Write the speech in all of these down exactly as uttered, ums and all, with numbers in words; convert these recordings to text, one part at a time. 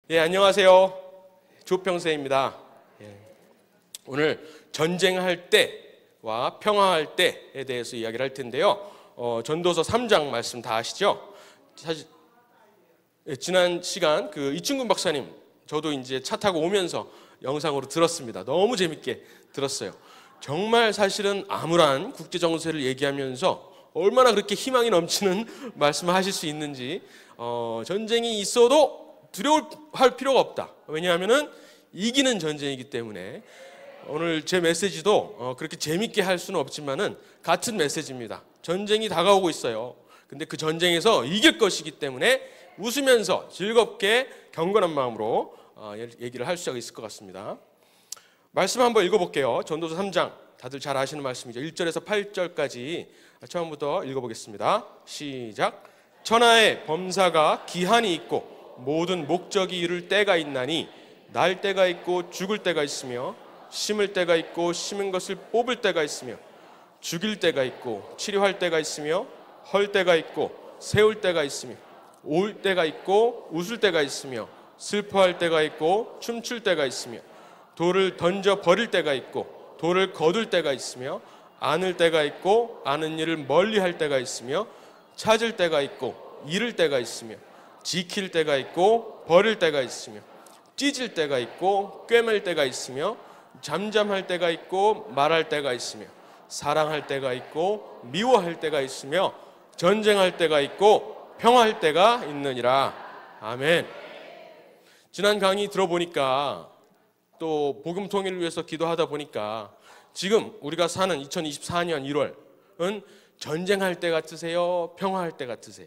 예, 안녕하세요. 조평세입니다. 예, 오늘 전쟁할 때와 평화할 때에 대해서 이야기를 할 텐데요. 어, 전도서 삼 장 말씀 다 아시죠? 사실 예, 지난 시간 그 이충근 박사님, 저도 이제 차 타고 오면서 영상으로 들었습니다. 너무 재밌게 들었어요. 정말 사실은 암울한 국제 정세를 얘기하면서 얼마나 그렇게 희망이 넘치는 말씀을 하실 수 있는지, 어, 전쟁이 있어도 두려워할 필요가 없다. 왜냐하면은 이기는 전쟁이기 때문에. 오늘 제 메시지도 어, 그렇게 재밌게 할 수는 없지만은 같은 메시지입니다. 전쟁이 다가오고 있어요. 근데 그 전쟁에서 이길 것이기 때문에 웃으면서 즐겁게 경건한 마음으로 어, 얘기를 할 수 있을 것 같습니다. 말씀 한번 읽어볼게요. 전도서 삼 장, 다들 잘 아시는 말씀이죠. 일 절에서 팔 절까지 처음부터 읽어보겠습니다. 시작. 천하의 범사가 기한이 있고 모든 목적이 이룰 때가 있나니 날 때가 있고 죽을 때가 있으며 심을 때가 있고 심은 것을 뽑을 때가 있으며 죽일 때가 있고 치료할 때가 있으며 헐 때가 있고 세울 때가 있으며 올 때가 있고 웃을 때가 있으며 슬퍼할 때가 있고 춤출 때가 있으며 돌을 던져 버릴 때가 있고 돌을 거둘 때가 있으며 안을 때가 있고 아는 일을 멀리할 때가 있으며 찾을 때가 있고 잃을 때가 있으며 지킬 때가 있고 버릴 때가 있으며 찢을 때가 있고 꿰맬 때가 있으며 잠잠할 때가 있고 말할 때가 있으며 사랑할 때가 있고 미워할 때가 있으며 전쟁할 때가 있고 평화할 때가 있느니라. 아멘. 지난 강의 들어보니까 또 복음 통일을 위해서 기도하다 보니까 지금 우리가 사는 이천이십사 년 일월은 전쟁할 때 같으세요? 평화할 때 같으세요?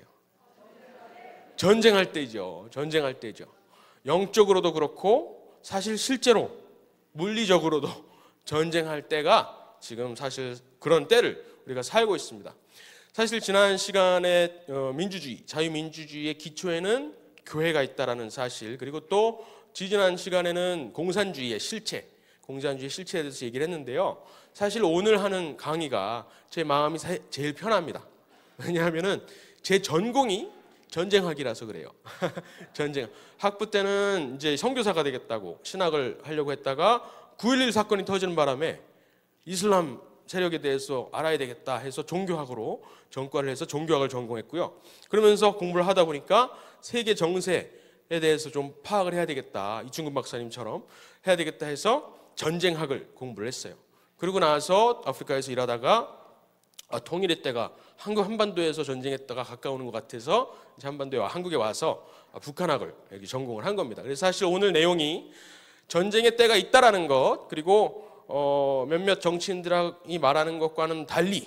전쟁할 때죠. 전쟁할 때죠. 영적으로도 그렇고 사실 실제로 물리적으로도 전쟁할 때가 지금 사실 그런 때를 우리가 살고 있습니다. 사실 지난 시간에 민주주의, 자유민주주의의 기초에는 교회가 있다라는 사실, 그리고 또 지지난 시간에는 공산주의의 실체, 공산주의 실체에 대해서 얘기를 했는데요. 사실 오늘 하는 강의가 제 마음이 제일 편합니다. 왜냐하면은 제 전공이 전쟁학이라서 그래요. 전쟁. 학부 때는 이제 선교사가 되겠다고 신학을 하려고 했다가 구일일 사건이 터지는 바람에 이슬람 세력에 대해서 알아야 되겠다 해서 종교학으로 전과를 해서 종교학을 전공했고요. 그러면서 공부를 하다 보니까 세계 정세에 대해서 좀 파악을 해야 되겠다. 이충근 박사님처럼 해야 되겠다 해서 전쟁학을 공부를 했어요. 그러고 나서 아프리카에서 일하다가 아, 통일의 때가 한국 한반도에서 전쟁했다가 가까우는 것 같아서 한반도에 와, 한국에 와서 북한학을 여기 전공을 한 겁니다. 그래서 사실 오늘 내용이 전쟁의 때가 있다라는 것, 그리고 어, 몇몇 정치인들이 말하는 것과는 달리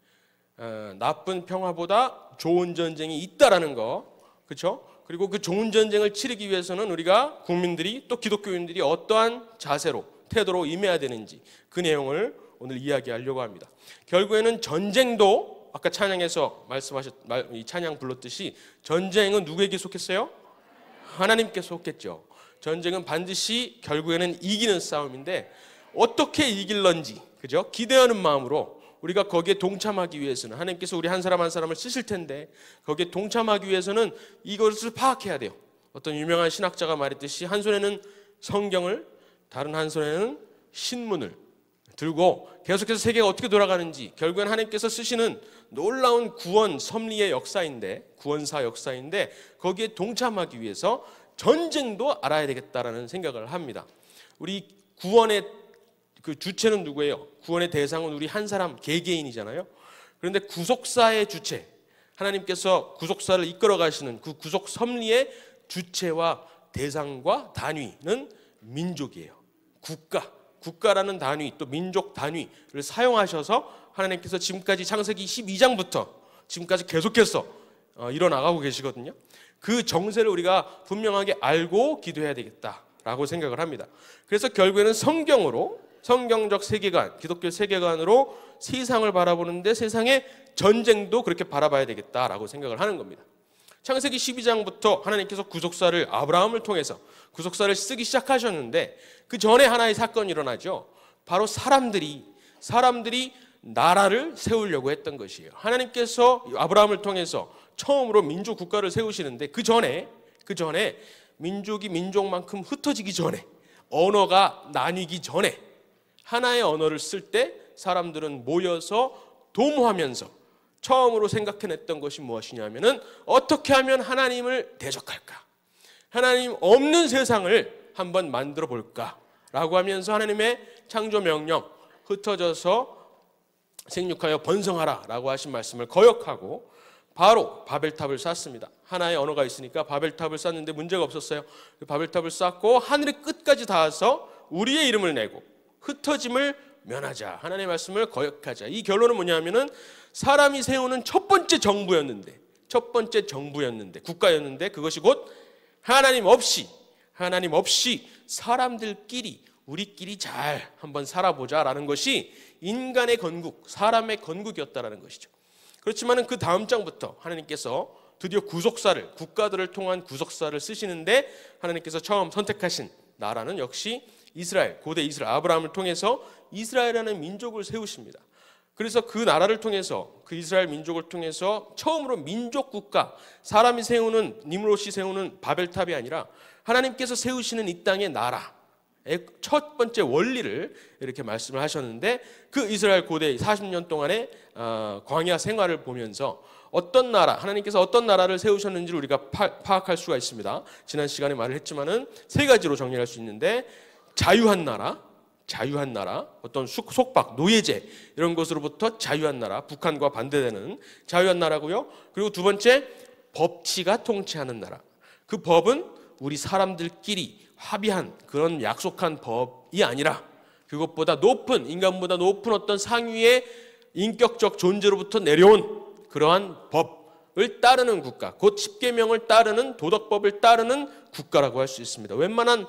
어, 나쁜 평화보다 좋은 전쟁이 있다라는 것, 그렇죠? 그리고 그 좋은 전쟁을 치르기 위해서는 우리가 국민들이 또 기독교인들이 어떠한 자세로 태도로 임해야 되는지 그 내용을 오늘 이야기하려고 합니다. 결국에는 전쟁도 아까 찬양에서 말씀하셨 이 찬양 불렀듯이 전쟁은 누구에게 속했어요? 하나님께 속했죠. 전쟁은 반드시 결국에는 이기는 싸움인데 어떻게 이길런지, 그죠? 기대하는 마음으로 우리가 거기에 동참하기 위해서는 하나님께서 우리 한 사람 한 사람을 쓰실 텐데 거기에 동참하기 위해서는 이것을 파악해야 돼요. 어떤 유명한 신학자가 말했듯이 한 손에는 성경을, 다른 한 손에는 신문을 들고 계속해서 세계가 어떻게 돌아가는지, 결국엔 하나님께서 쓰시는 놀라운 구원 섭리의 역사인데, 구원사 역사인데 거기에 동참하기 위해서 전쟁도 알아야 되겠다라는 생각을 합니다. 우리 구원의 그 주체는 누구예요? 구원의 대상은 우리 한 사람 개개인이잖아요. 그런데 구속사의 주체, 하나님께서 구속사를 이끌어 가시는 그 구속 섭리의 주체와 대상과 단위는 민족이에요. 국가. 국가라는 단위, 또 민족 단위를 사용하셔서 하나님께서 지금까지 창세기 십이 장부터 지금까지 계속해서 일어나가고 계시거든요. 그 정세를 우리가 분명하게 알고 기도해야 되겠다라고 생각을 합니다. 그래서 결국에는 성경으로, 성경적 세계관, 기독교 세계관으로 세상을 바라보는데 세상의 전쟁도 그렇게 바라봐야 되겠다라고 생각을 하는 겁니다. 창세기 십이 장부터 하나님께서 구속사를 아브라함을 통해서 구속사를 쓰기 시작하셨는데 그 전에 하나의 사건이 일어나죠. 바로 사람들이 사람들이 나라를 세우려고 했던 것이에요. 하나님께서 아브라함을 통해서 처음으로 민족 국가를 세우시는데 그 전에 그 전에 민족이 민족만큼 흩어지기 전에, 언어가 나뉘기 전에 하나의 언어를 쓸 때 사람들은 모여서 도모하면서 처음으로 생각해냈던 것이 무엇이냐면은 어떻게 하면 하나님을 대적할까? 하나님 없는 세상을 한번 만들어 볼까라고 하면서 하나님의 창조 명령, 흩어져서 생육하여 번성하라라고 하신 말씀을 거역하고 바로 바벨탑을 쌓습니다. 하나의 언어가 있으니까 바벨탑을 쌓는데 문제가 없었어요. 바벨탑을 쌓고 하늘의 끝까지 닿아서 우리의 이름을 내고 흩어짐을 면하자. 하나님의 말씀을 거역하자. 이 결론은 뭐냐면은 사람이 세우는 첫 번째 정부였는데, 첫 번째 정부였는데, 국가였는데 그것이 곧 하나님 없이, 하나님 없이 사람들끼리 우리끼리 잘 한번 살아보자라는 것이 인간의 건국, 사람의 건국이었다라는 것이죠. 그렇지만은 그 다음 장부터 하나님께서 드디어 구속사를, 국가들을 통한 구속사를 쓰시는데 하나님께서 처음 선택하신 나라는 역시 이스라엘, 고대 이스라엘, 아브라함을 통해서 이스라엘이라는 민족을 세우십니다. 그래서 그 나라를 통해서, 그 이스라엘 민족을 통해서 처음으로 민족 국가, 사람이 세우는, 니므롯이 세우는 바벨탑이 아니라 하나님께서 세우시는 이 땅의 나라, 첫 번째 원리를 이렇게 말씀을 하셨는데, 그 이스라엘 고대 사십 년 동안의 광야 생활을 보면서 어떤 나라, 하나님께서 어떤 나라를 세우셨는지를 우리가 파악할 수가 있습니다. 지난 시간에 말을 했지만은 세 가지로 정리할 수 있는데, 자유한 나라, 자유한 나라, 어떤 속박, 노예제 이런 것으로부터 자유한 나라, 북한과 반대되는 자유한 나라고요. 그리고 두 번째, 법치가 통치하는 나라. 그 법은 우리 사람들끼리 합의한 그런 약속한 법이 아니라 그것보다 높은, 인간보다 높은 어떤 상위의 인격적 존재로부터 내려온 그러한 법을 따르는 국가, 곧 십계명을 따르는, 도덕법을 따르는 국가라고 할 수 있습니다. 웬만한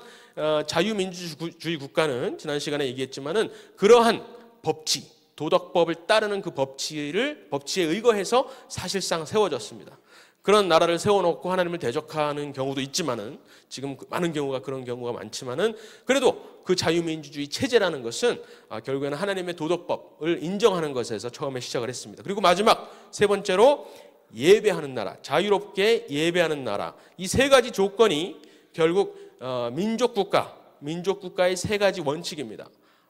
자유민주주의 국가는 지난 시간에 얘기했지만은 그러한 법치, 도덕법을 따르는 그 법치를, 법치에 의거해서 사실상 세워졌습니다. 그런 나라를 세워놓고 하나님을 대적하는 경우도 있지만은, 지금 많은 경우가 그런 경우가 많지만은, 그래도 그 자유민주주의 체제라는 것은 결국에는 하나님의 도덕법을 인정하는 것에서 처음에 시작을 했습니다. 그리고 마지막 세 번째로 예배하는 나라, 자유롭게 예배하는 나라. 이 세 가지 조건이 결국 민족국가, 민족국가의 세 가지 원칙입니다.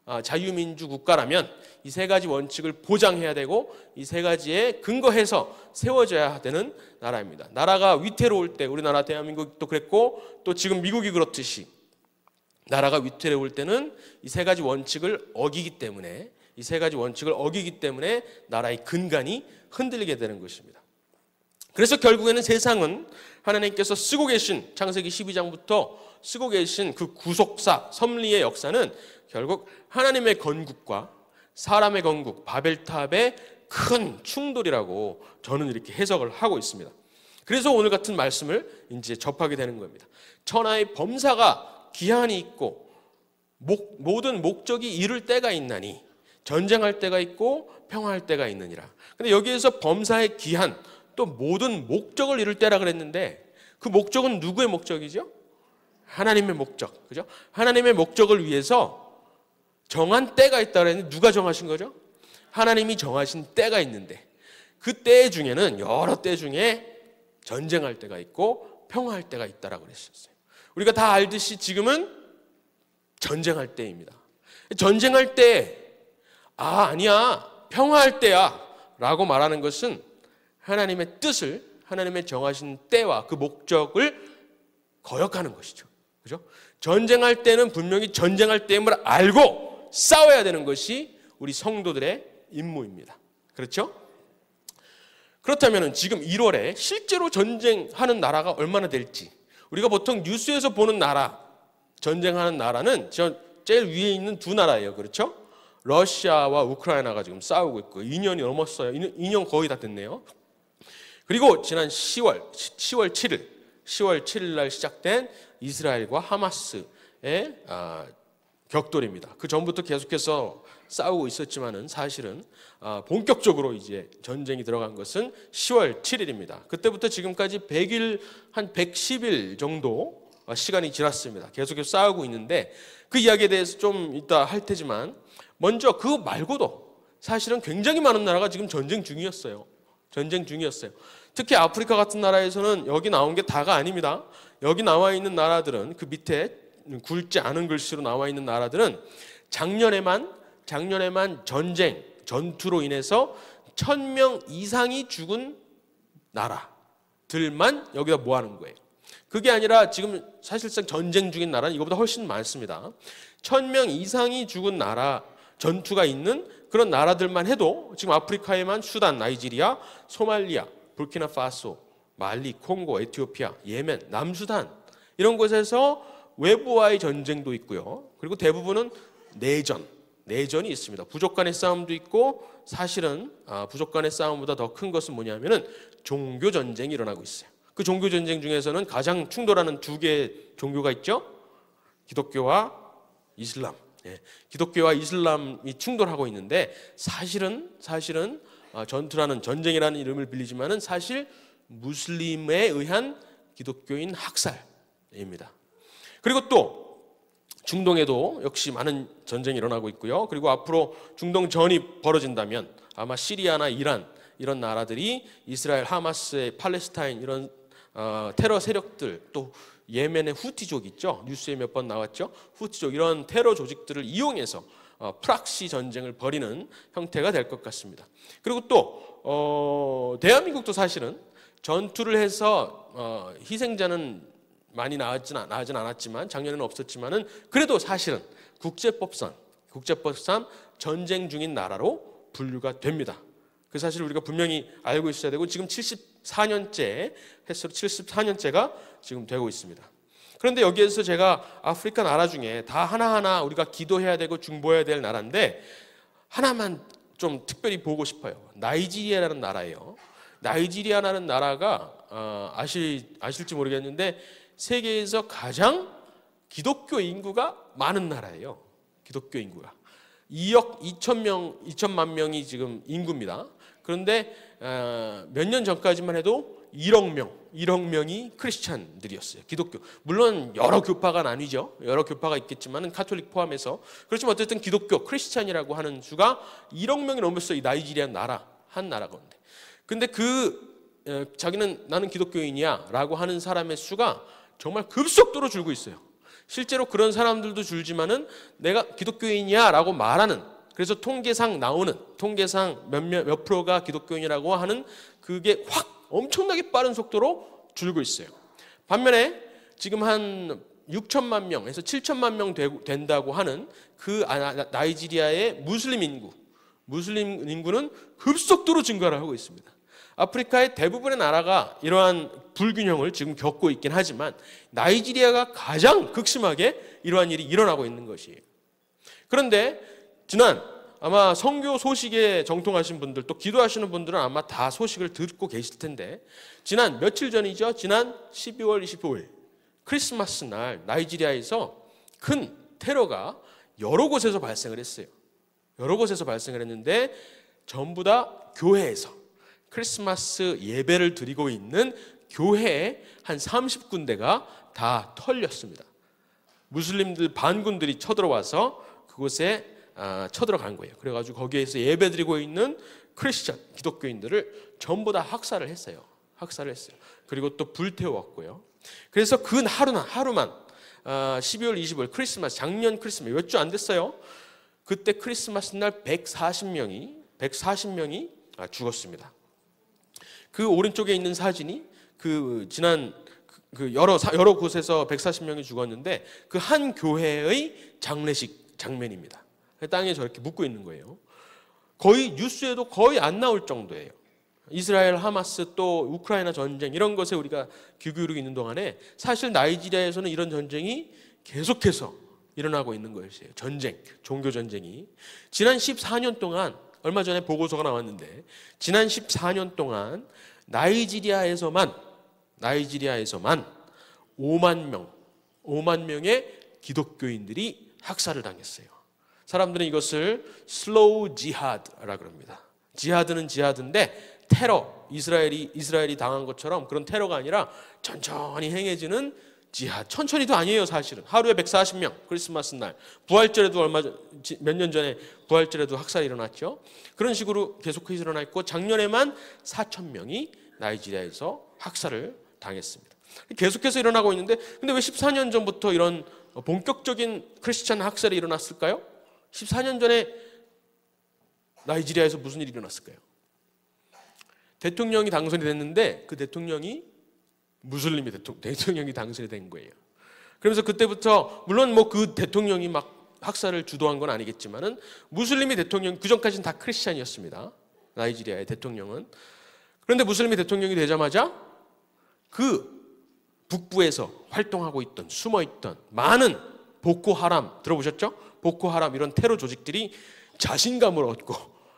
자유민주국가라면 이 세 가지 원칙을 보장해야 되고 이 세 가지에 근거해서 세워져야 되는 나라입니다. 나라가 위태로울 때, 우리나라 대한민국도 그랬고 또 지금 미국이 그렇듯이 나라가 위태로울 때는 이 세 가지 원칙을 어기기 때문에, 이 세 가지 원칙을 어기기 때문에 나라의 근간이 흔들리게 되는 것입니다. 그래서 결국에는 세상은 하나님께서 쓰고 계신, 창세기 십이 장부터 쓰고 계신 그 구속사, 섭리의 역사는 결국 하나님의 건국과 사람의 건국, 바벨탑의 큰 충돌이라고 저는 이렇게 해석을 하고 있습니다. 그래서 오늘 같은 말씀을 이제 접하게 되는 겁니다. 천하의 범사가 기한이 있고 목, 모든 목적이 이룰 때가 있나니 전쟁할 때가 있고 평화할 때가 있느니라. 근데 여기에서 범사의 기한, 또 모든 목적을 이룰 때라 그랬는데 그 목적은 누구의 목적이죠? 하나님의 목적, 그죠? 하나님의 목적을 위해서 정한 때가 있다 그랬는데 누가 정하신 거죠? 하나님이 정하신 때가 있는데 그 때 중에는 여러 때 중에 전쟁할 때가 있고 평화할 때가 있다라고 그랬었어요. 우리가 다 알듯이 지금은 전쟁할 때입니다. 전쟁할 때, 아, 아니야, 평화할 때야 라고 말하는 것은 하나님의 뜻을, 하나님의 정하신 때와 그 목적을 거역하는 것이죠. 그죠? 전쟁할 때는 분명히 전쟁할 때임을 알고 싸워야 되는 것이 우리 성도들의 임무입니다. 그렇죠? 그렇다면 지금 일월에 실제로 전쟁하는 나라가 얼마나 될지, 우리가 보통 뉴스에서 보는 나라, 전쟁하는 나라는 제일 위에 있는 두 나라예요. 그렇죠? 러시아와 우크라이나가 지금 싸우고 있고 이 년이 넘었어요. 이 년 거의 다 됐네요. 그리고 지난 시월, 시월 칠일, 시월 칠일 날 시작된 이스라엘과 하마스의 아, 격돌입니다. 그 전부터 계속해서 싸우고 있었지만은 사실은 아, 본격적으로 이제 전쟁이 들어간 것은 시월 칠일입니다. 그때부터 지금까지 백 일, 한 백십 일 정도 시간이 지났습니다. 계속해서 싸우고 있는데 그 이야기에 대해서 좀 이따 할 테지만 먼저 그거 말고도 사실은 굉장히 많은 나라가 지금 전쟁 중이었어요. 전쟁 중이었어요. 특히 아프리카 같은 나라에서는 여기 나온 게 다가 아닙니다. 여기 나와 있는 나라들은 그 밑에 굵지 않은 글씨로 나와 있는 나라들은 작년에만 작년에만 전쟁, 전투로 인해서 천 명 이상이 죽은 나라들만 여기다 모아놓은 거예요. 그게 아니라 지금 사실상 전쟁 중인 나라는 이거보다 훨씬 많습니다. 천 명 이상이 죽은 나라, 전투가 있는 그런 나라들만 해도 지금 아프리카에만 수단, 나이지리아, 소말리아, 부르키나파소, 말리, 콩고, 에티오피아, 예멘, 남수단 이런 곳에서 외부와의 전쟁도 있고요. 그리고 대부분은 내전, 내전이 있습니다. 부족 간의 싸움도 있고 사실은 부족 간의 싸움보다 더 큰 것은 뭐냐면은 종교 전쟁이 일어나고 있어요. 그 종교 전쟁 중에서는 가장 충돌하는 두 개의 종교가 있죠. 기독교와 이슬람. 예, 기독교와 이슬람이 충돌하고 있는데 사실은 사실은 전투라는 전쟁이라는 이름을 빌리지만은 사실 무슬림에 의한 기독교인 학살입니다. 그리고 또 중동에도 역시 많은 전쟁이 일어나고 있고요. 그리고 앞으로 중동 전이 벌어진다면 아마 시리아나 이란 이런 나라들이 이스라엘, 하마스의 팔레스타인 이런 어, 테러 세력들, 또 예멘의 후티족 있죠. 뉴스에 몇 번 나왔죠. 후티족 이런 테러 조직들을 이용해서 어, 프락시 전쟁을 벌이는 형태가 될 것 같습니다. 그리고 또 어, 대한민국도 사실은 전투를 해서 어, 희생자는 많이 나왔진, 나하진 않았지만 작년에는 없었지만은 그래도 사실은 국제법상 국제법상 전쟁 중인 나라로 분류가 됩니다. 그 사실 우리가 분명히 알고 있어야 되고 지금 칠십사 년째 횟수로 칠십사 년째가 지금 되고 있습니다. 그런데 여기에서 제가 아프리카 나라 중에 다 하나하나 우리가 기도해야 되고 중보해야 될 나라인데 하나만 좀 특별히 보고 싶어요. 나이지리아라는 나라예요. 나이지리아라는 나라가 어, 아실, 아실지 모르겠는데 세계에서 가장 기독교 인구가 많은 나라예요. 기독교 인구가 이억 이천 명, 이천만 명이 지금 인구입니다. 그런데 어, 몇 년 전까지만 해도 일억 명, 일억 명이 크리스찬들이었어요. 기독교. 물론 여러 교파가 나뉘죠. 여러 교파가 있겠지만 카톨릭 포함해서. 그렇지만 어쨌든 기독교, 크리스찬이라고 하는 수가 일억 명이 넘었어요. 이 나이지리아 나라, 한 나라 건데. 근데 그 어, 자기는 나는 기독교인이야 라고 하는 사람의 수가 정말 급속도로 줄고 있어요. 실제로 그런 사람들도 줄지만은 내가 기독교인이야 라고 말하는, 그래서 통계상 나오는, 통계상 몇, 몇, 몇 프로가 기독교인이라고 하는 그게 확 엄청나게 빠른 속도로 줄고 있어요. 반면에 지금 한 육천만 명에서 칠천만 명 된다고 하는 그 나이지리아의 무슬림 인구, 무슬림 인구는 급속도로 증가를 하고 있습니다. 아프리카의 대부분의 나라가 이러한 불균형을 지금 겪고 있긴 하지만 나이지리아가 가장 극심하게 이러한 일이 일어나고 있는 것이에요. 그런데 지난 아마 선교 소식에 정통하신 분들 또 기도하시는 분들은 아마 다 소식을 듣고 계실 텐데 지난 며칠 전이죠. 지난 십이월 이십오일 크리스마스 날 나이지리아에서 큰 테러가 여러 곳에서 발생을 했어요. 여러 곳에서 발생을 했는데 전부 다 교회에서 크리스마스 예배를 드리고 있는 교회에 한 삼십 군데가 다 털렸습니다. 무슬림들 반군들이 쳐들어와서 그곳에 쳐들어간 거예요. 그래가지고 거기에서 예배 드리고 있는 크리스천 기독교인들을 전부 다 학살을 했어요. 학살을 했어요. 그리고 또 불태웠고요. 그래서 그 하루나 하루만 십이월 이십오일 크리스마스, 작년 크리스마스 몇 주 안 됐어요. 그때 크리스마스 날 백사십 명이 백사십 명이 죽었습니다. 그 오른쪽에 있는 사진이 그 지난 그 여러 여러 곳에서 백사십 명이 죽었는데 그 한 교회의 장례식 장면입니다. 땅에 저렇게 묻고 있는 거예요. 거의 뉴스에도 거의 안 나올 정도예요. 이스라엘, 하마스 또 우크라이나 전쟁 이런 것에 우리가 귀 기울이고 있는 동안에 사실 나이지리아에서는 이런 전쟁이 계속해서 일어나고 있는 것이에요. 전쟁, 종교 전쟁이. 지난 십사 년 동안 얼마 전에 보고서가 나왔는데 지난 십사 년 동안 나이지리아에서만 나이지리아에서만 오만 명, 오만 명의 기독교인들이 학살을 당했어요. 사람들은 이것을 슬로우 지하드라고 합니다. 지하드는 지하드인데 테러, 이스라엘이 이스라엘이 당한 것처럼 그런 테러가 아니라 천천히 행해지는 지하드. 천천히도 아니에요, 사실은. 하루에 백사십 명, 크리스마스 날. 부활절에도 얼마 몇 년 전에 부활절에도 학살이 일어났죠. 그런 식으로 계속해서 일어났고 작년에만 사천 명이 나이지리아에서 학살을 당했습니다. 계속해서 일어나고 있는데 근데 왜 십사 년 전부터 이런 본격적인 크리스찬 학살이 일어났을까요? 십사 년 전에 나이지리아에서 무슨 일이 일어났을까요? 대통령이 당선이 됐는데 그 대통령이 무슬림이 대통령, 대통령이 당선이 된 거예요. 그러면서 그때부터 물론 뭐 그 대통령이 막 학살을 주도한 건 아니겠지만은 무슬림이 대통령, 그 전까지는 다 크리스찬이었습니다. 나이지리아의 대통령은. 그런데 무슬림이 대통령이 되자마자 그 북부에서 활동하고 있던, 숨어있던 많은 보코하람, 들어보셨죠? 보코하람 이런 테러 조직들이 자신감을 얻고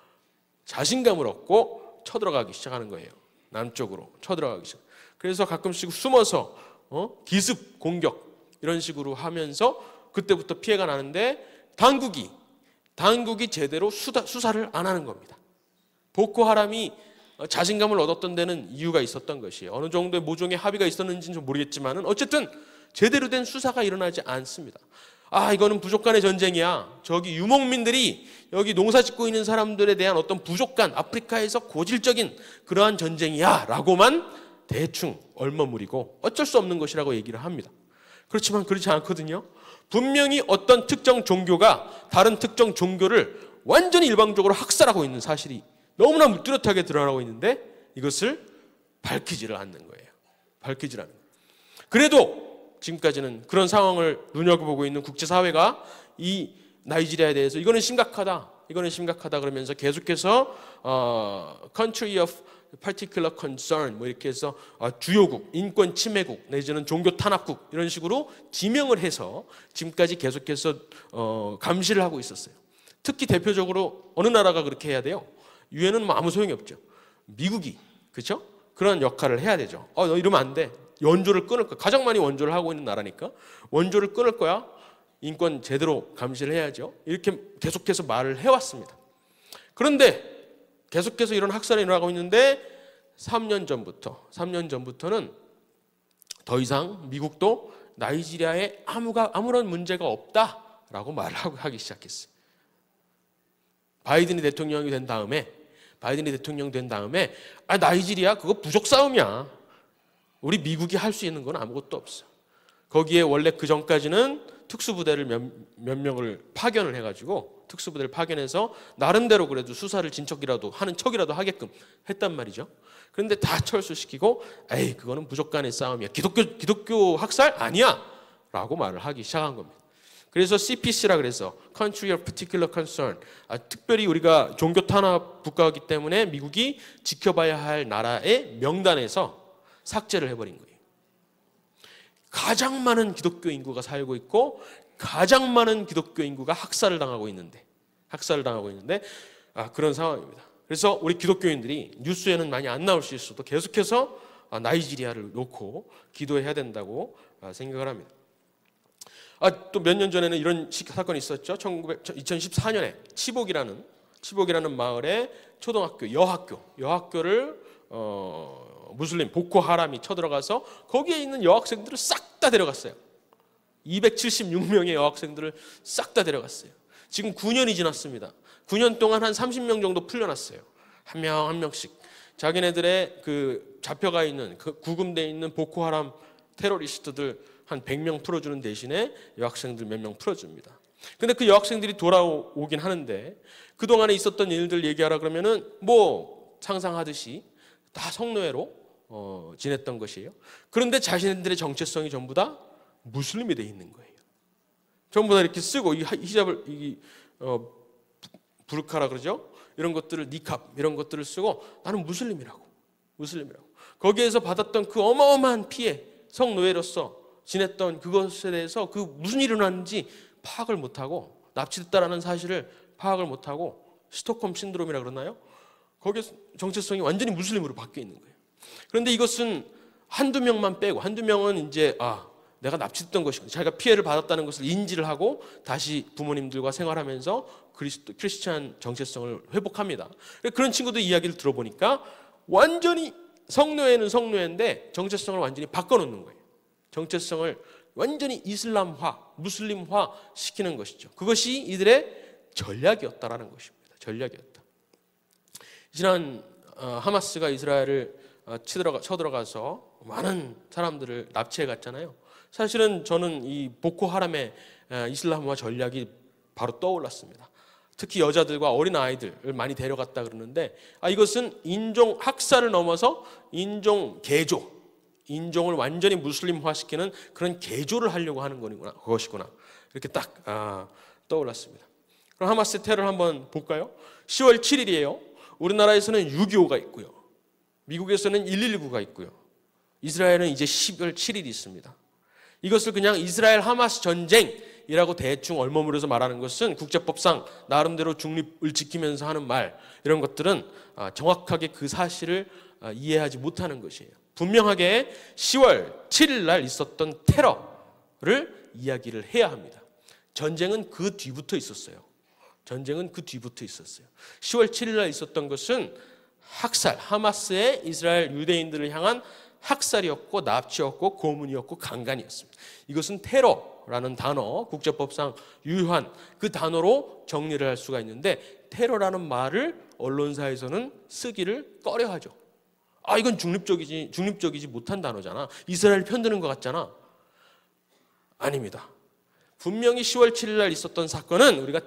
자신감을 얻고 쳐들어가기 시작하는 거예요. 남쪽으로 쳐들어가기 시작. 그래서 가끔씩 숨어서 어? 기습 공격 이런 식으로 하면서 그때부터 피해가 나는데 당국이 당국이 제대로 수다, 수사를 안 하는 겁니다. 보코하람이 자신감을 얻었던 데는 이유가 있었던 것이에요. 어느 정도의 모종의 합의가 있었는지는 좀 모르겠지만 어쨌든 제대로 된 수사가 일어나지 않습니다. 아, 이거는 부족 간의 전쟁이야. 저기 유목민들이 여기 농사 짓고 있는 사람들에 대한 어떤 부족 간, 아프리카에서 고질적인 그러한 전쟁이야 라고만 대충 얼머무리고 어쩔 수 없는 것이라고 얘기를 합니다. 그렇지만 그렇지 않거든요. 분명히 어떤 특정 종교가 다른 특정 종교를 완전히 일방적으로 학살하고 있는 사실이 너무나 뚜렷하게 드러나고 있는데 이것을 밝히지를 않는 거예요. 밝히지를 않는 거예요. 그래도 지금까지는 그런 상황을 눈여겨보고 있는 국제사회가 이 나이지리아에 대해서 이거는 심각하다, 이거는 심각하다 그러면서 계속해서 어, Country of Particular Concern 뭐 이렇게 해서 어, 주요국, 인권 침해국 내지는 종교 탄압국 이런 식으로 지명을 해서 지금까지 계속해서 어, 감시를 하고 있었어요. 특히 대표적으로 어느 나라가 그렇게 해야 돼요? 유엔은 뭐 아무 소용이 없죠. 미국이 그렇죠? 그런 역할을 해야 되죠. 어, 너 이러면 안 돼. 원조를 끊을 거야. 가장 많이 원조를 하고 있는 나라니까 원조를 끊을 거야. 인권 제대로 감시를 해야죠. 이렇게 계속해서 말을 해왔습니다. 그런데 계속해서 이런 학살이 일어나고 있는데 삼 년 전부터 삼 년 전부터는 더 이상 미국도 나이지리아에 아무가 아무런 문제가 없다라고 말을 하기 시작했어요. 바이든이 대통령이 된 다음에 바이든이 대통령 된 다음에 아 나이지리아 그거 부족 싸움이야. 우리 미국이 할 수 있는 건 아무것도 없어. 거기에 원래 그 전까지는 특수부대를 몇, 몇 명을 파견을 해가지고 특수부대를 파견해서 나름대로 그래도 수사를 진척이라도 하는 척이라도 하게끔 했단 말이죠. 그런데 다 철수시키고 에이 그거는 부족 간의 싸움이야. 기독교 기독교 학살 아니야 라고 말을 하기 시작한 겁니다. 그래서 씨피씨라 그래서 Country of Particular Concern, 아, 특별히 우리가 종교 탄압 국가이기 때문에 미국이 지켜봐야 할 나라의 명단에서 삭제를 해버린 거예요. 가장 많은 기독교 인구가 살고 있고 가장 많은 기독교 인구가 학살을 당하고 있는데 학살을 당하고 있는데 아, 그런 상황입니다. 그래서 우리 기독교인들이 뉴스에는 많이 안 나올 수 있어도 계속해서 아, 나이지리아를 놓고 기도해야 된다고 아, 생각을 합니다. 아, 또 몇 년 전에는 이런 사건이 있었죠. 이천십사 년에 치복이라는 치복이라는 마을에 초등학교 여학교 여학교를 어, 무슬림 보코하람이 쳐들어가서 거기에 있는 여학생들을 싹 다 데려갔어요. 이백칠십육 명의 여학생들을 싹 다 데려갔어요. 지금 구 년이 지났습니다. 구 년 동안 한 삼십 명 정도 풀려났어요. 한 명 한 명씩 자기네들의 그 잡혀가 있는 그 구금되어 있는 보코하람 테러리스트들 한 백 명 풀어주는 대신에 여학생들 몇 명 풀어줍니다. 근데 그 여학생들이 돌아오긴 하는데 그동안에 있었던 일들 얘기하라 그러면은 뭐 상상하듯이 다 성노예로 어, 지냈던 것이에요. 그런데 자신들의 정체성이 전부 다 무슬림이 돼 있는 거예요. 전부 다 이렇게 쓰고 이 히잡을 이 어, 부르카라 그러죠. 이런 것들을 니캅 이런 것들을 쓰고 나는 무슬림이라고 무슬림이라고 거기에서 받았던 그 어마어마한 피해 성노예로서 지냈던 그것에 대해서 그 무슨 일이 일어났는지 파악을 못하고 납치됐다라는 사실을 파악을 못하고 스톡홈 신드롬이라 그러나요? 거기에 정체성이 완전히 무슬림으로 바뀌어 있는 거예요. 그런데 이것은 한두 명만 빼고 한두 명은 이제 아 내가 납치됐던 것이고 자기가 피해를 받았다는 것을 인지를 하고 다시 부모님들과 생활하면서 그리스도, 크리스찬 정체성을 회복합니다. 그런 친구들 이야기를 들어보니까 완전히 성노예는 성노예인데 정체성을 완전히 바꿔놓는 거예요. 정체성을 완전히 이슬람화, 무슬림화 시키는 것이죠. 그것이 이들의 전략이었다라는 것입니다. 전략이었다. 지난 하마스가 이스라엘을 치들어가, 쳐들어가서 많은 사람들을 납치해 갔잖아요. 사실은 저는 이 보코하람의 이슬람화 전략이 바로 떠올랐습니다. 특히 여자들과 어린 아이들을 많이 데려갔다 그러는데, 아, 이것은 인종 학살을 넘어서 인종 개조, 인종을 완전히 무슬림화시키는 그런 개조를 하려고 하는 거구나, 그것이구나, 이렇게 딱 아, 떠올랐습니다. 그럼 하마스 테러를 한번 볼까요? 시월 칠일이에요. 우리나라에서는 육이오가 있고요, 미국에서는 일일구가 있고요, 이스라엘은 이제 시월 칠일이 있습니다. 이것을 그냥 이스라엘 하마스 전쟁이라고 대충 얼머무려서 말하는 것은 국제법상 나름대로 중립을 지키면서 하는 말, 이런 것들은 정확하게 그 사실을 이해하지 못하는 것이에요. 분명하게 시월 칠일 날 있었던 테러를 이야기를 해야 합니다. 전쟁은 그 뒤부터 있었어요. 전쟁은 그 뒤부터 있었어요. 시월 칠일 날 있었던 것은 학살, 하마스의 이스라엘 유대인들을 향한 학살이었고 납치였고 고문이었고 강간이었습니다. 이것은 테러라는 단어, 국제법상 유효한 그 단어로 정리를 할 수가 있는데, 테러라는 말을 언론사에서는 쓰기를 꺼려하죠. 아, 이건 중립적이지 중립적이지 못한 단어잖아, 이스라엘 편드는 것 같잖아. 아닙니다. 분명히 시월 칠일 날 있었던 사건은 우리가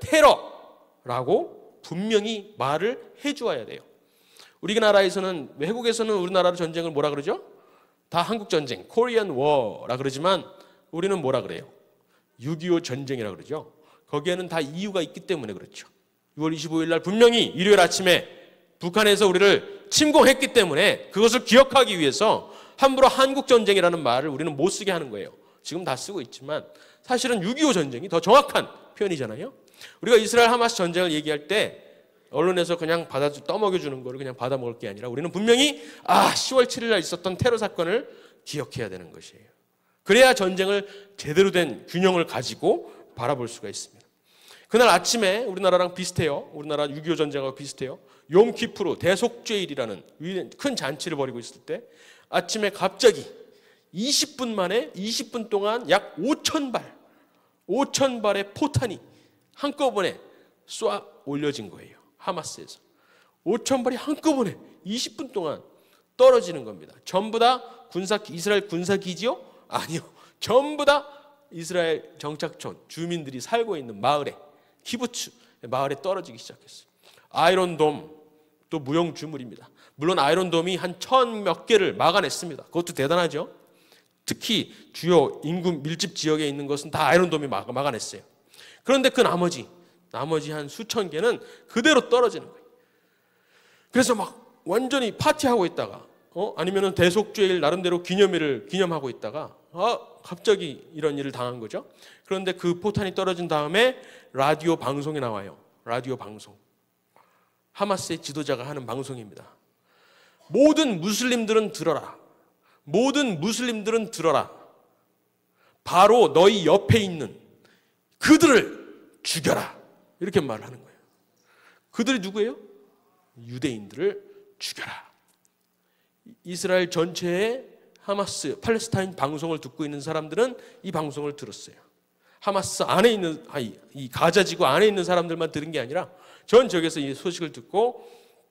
테러라고 분명히 말을 해주어야 돼요. 우리나라에서는, 외국에서는 우리나라 전쟁을 뭐라 그러죠? 다 한국전쟁, 코리안 워라 그러지만 우리는 뭐라 그래요? 육이오 전쟁이라 그러죠. 거기에는 다 이유가 있기 때문에 그렇죠. 유월 이십오일 날 분명히 일요일 아침에 북한에서 우리를 침공했기 때문에 그것을 기억하기 위해서 함부로 한국전쟁이라는 말을 우리는 못 쓰게 하는 거예요. 지금 다 쓰고 있지만 사실은 육이오 전쟁이 더 정확한 표현이잖아요. 우리가 이스라엘 하마스 전쟁을 얘기할 때 언론에서 그냥 받아 떠먹여주는 거를 그냥 받아 먹을 게 아니라 우리는 분명히 아, 시월 칠일 날 있었던 테러 사건을 기억해야 되는 것이에요. 그래야 전쟁을 제대로 된 균형을 가지고 바라볼 수가 있습니다. 그날 아침에 우리나라랑 비슷해요. 우리나라 육이오 전쟁하고 비슷해요. 욤키프르 대속죄일이라는 큰 잔치를 벌이고 있을 때 아침에 갑자기 이십 분 만에 이십 분 동안 약 오천 발 오천 발의 포탄이 한꺼번에 쏘아 올려진 거예요. 하마스에서 오천 발이 한꺼번에 이십 분 동안 떨어지는 겁니다. 전부 다 군사 이스라엘 군사 기지요? 아니요. 전부 다 이스라엘 정착촌 주민들이 살고 있는 마을에, 키부츠 마을에 떨어지기 시작했어요. 아이론돔 또 무용주물입니다. 물론 아이론돔이 한 천 몇 개를 막아냈습니다. 그것도 대단하죠. 특히 주요 인구 밀집 지역에 있는 것은 다 아이론돔이 막아냈어요. 그런데 그 나머지 나머지 한 수천 개는 그대로 떨어지는 거예요. 그래서 막 완전히 파티하고 있다가 어? 아니면은 대속죄일 나름대로 기념일을 기념하고 있다가 아, 갑자기 이런 일을 당한 거죠. 그런데 그 포탄이 떨어진 다음에 라디오 방송이 나와요. 라디오 방송. 하마스의 지도자가 하는 방송입니다. 모든 무슬림들은 들어라. 모든 무슬림들은 들어라. 바로 너희 옆에 있는 그들을 죽여라. 이렇게 말을 하는 거예요. 그들이 누구예요? 유대인들을 죽여라. 이스라엘 전체의 하마스, 팔레스타인 방송을 듣고 있는 사람들은 이 방송을 들었어요. 하마스 안에 있는, 아니, 이 가자지구 안에 있는 사람들만 들은 게 아니라 전 지역에서 이 소식을 듣고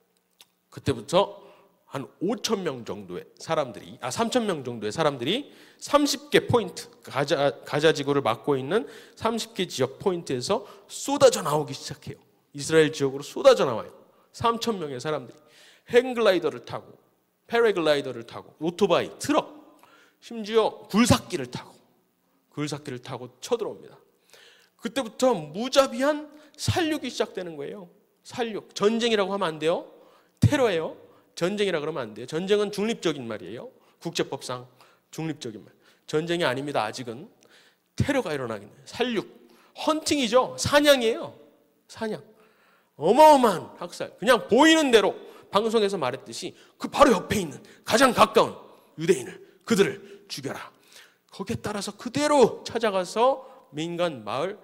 그때부터 한 오천 명 정도의 사람들이, 아, 삼천 명 정도의 사람들이 서른 개 포인트, 가자, 가자지구를 맡고 있는 서른 개 지역 포인트에서 쏟아져 나오기 시작해요. 이스라엘 지역으로 쏟아져 나와요. 삼천 명의 사람들이 행글라이더를 타고, 패러글라이더를 타고, 오토바이, 트럭, 심지어 굴삭기를 타고, 굴삭기를 타고 쳐들어옵니다. 그때부터 무자비한 살육이 시작되는 거예요. 살육. 전쟁이라고 하면 안 돼요. 테러예요. 전쟁이라 그러면 안 돼요. 전쟁은 중립적인 말이에요. 국제법상 중립적인 말. 전쟁이 아닙니다. 아직은 테러가 일어나긴 해요. 살육, 헌팅이죠. 사냥이에요. 사냥. 어마어마한 학살. 그냥 보이는 대로 방송에서 말했듯이 그 바로 옆에 있는 가장 가까운 유대인을, 그들을 죽여라. 거기에 따라서 그대로 찾아가서 민간 마을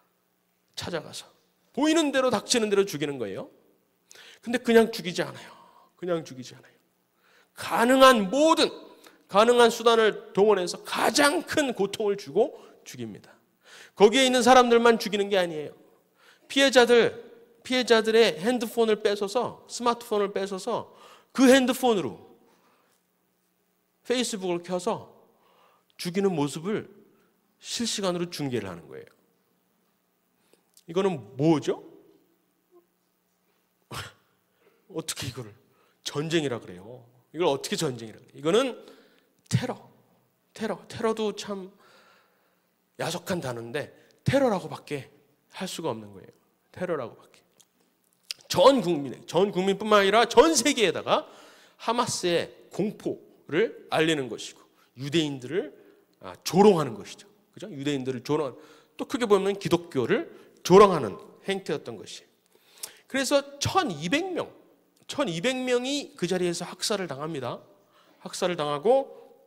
찾아가서 보이는 대로 닥치는 대로 죽이는 거예요. 근데 그냥 죽이지 않아요. 그냥 죽이지 않아요. 가능한 모든 가능한 수단을 동원해서 가장 큰 고통을 주고 죽입니다. 거기에 있는 사람들만 죽이는 게 아니에요. 피해자들, 피해자들의 핸드폰을 뺏어서, 스마트폰을 뺏어서 그 핸드폰으로 페이스북을 켜서 죽이는 모습을 실시간으로 중계를 하는 거예요. 이거는 뭐죠? 어떻게 이거를 전쟁이라 그래요? 이걸 어떻게 전쟁이라 그래요? 이거는 테러. 테러. 테러도 참 야속한 단어인데 테러라고밖에 할 수가 없는 거예요. 테러라고밖에. 전 국민에, 전 국민뿐만 아니라 전 세계에다가 하마스의 공포를 알리는 것이고 유대인들을 조롱하는 것이죠. 그죠? 유대인들을 조롱, 또 크게 보면 기독교를 조롱하는 행태였던 것이. 그래서 천이백 명, 천이백 명이 그 자리에서 학살을 당합니다. 학살을 당하고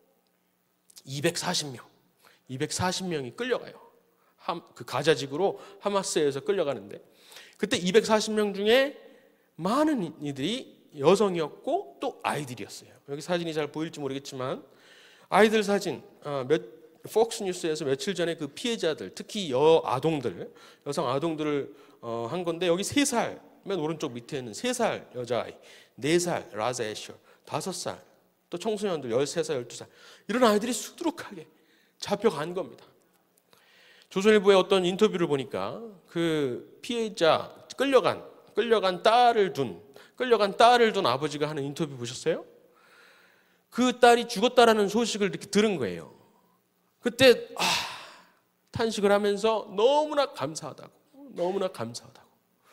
이백사십 명, 이백사십 명이 끌려가요. 그 가자지구로 하마스에서 끌려가는데 그때 이백사십 명 중에 많은 이들이 여성이었고 또 아이들이었어요. 여기 사진이 잘 보일지 모르겠지만 아이들 사진, 몇, 폭스 뉴스에서 며칠 전에 그 피해자들, 특히 여 아동들, 여성 아동들을 어, 한 건데 여기 세 살, 맨 오른쪽 밑에 있는 세 살 여자아이, 네 살 라자 애셔, 다섯 살, 또 청소년들 열세 살, 열두 살 이런 아이들이 수두룩하게 잡혀간 겁니다. 조선일보의 어떤 인터뷰를 보니까 그 피해자, 끌려간, 끌려간 딸을 둔, 끌려간 딸을 둔 아버지가 하는 인터뷰 보셨어요? 그 딸이 죽었다라는 소식을 이렇게 들은 거예요. 그때 아, 탄식을 하면서 너무나 감사하다고, 너무나 감사하다고.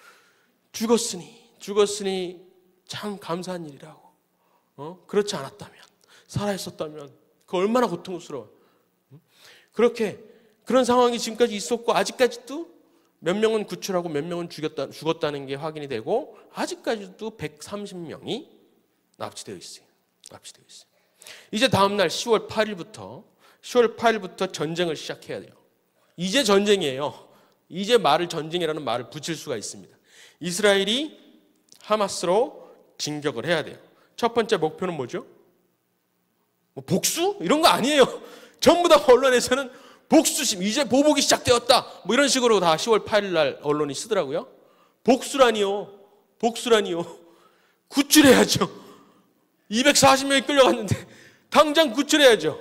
죽었으니, 죽었으니 참 감사한 일이라고. 어? 그렇지 않았다면, 살아있었다면 그 얼마나 고통스러워. 그렇게 그런 상황이 지금까지 있었고 아직까지도 몇 명은 구출하고 몇 명은 죽였다, 죽었다는 게 확인이 되고 아직까지도 백삼십 명이 납치되어 있어요. 납치되어 있어요. 이제 다음 날 시월 팔일부터 시월 팔일부터 전쟁을 시작해야 돼요. 이제 전쟁이에요. 이제 말을 전쟁이라는 말을 붙일 수가 있습니다. 이스라엘이 하마스로 진격을 해야 돼요. 첫 번째 목표는 뭐죠? 뭐 복수? 이런 거 아니에요. 전부 다 언론에서는 복수심, 이제 보복이 시작되었다. 뭐 이런 식으로 다 시월 팔일 날 언론이 쓰더라고요. 복수라니요. 복수라니요. 구출해야죠. 이백사십 명이 끌려갔는데 당장 구출해야죠.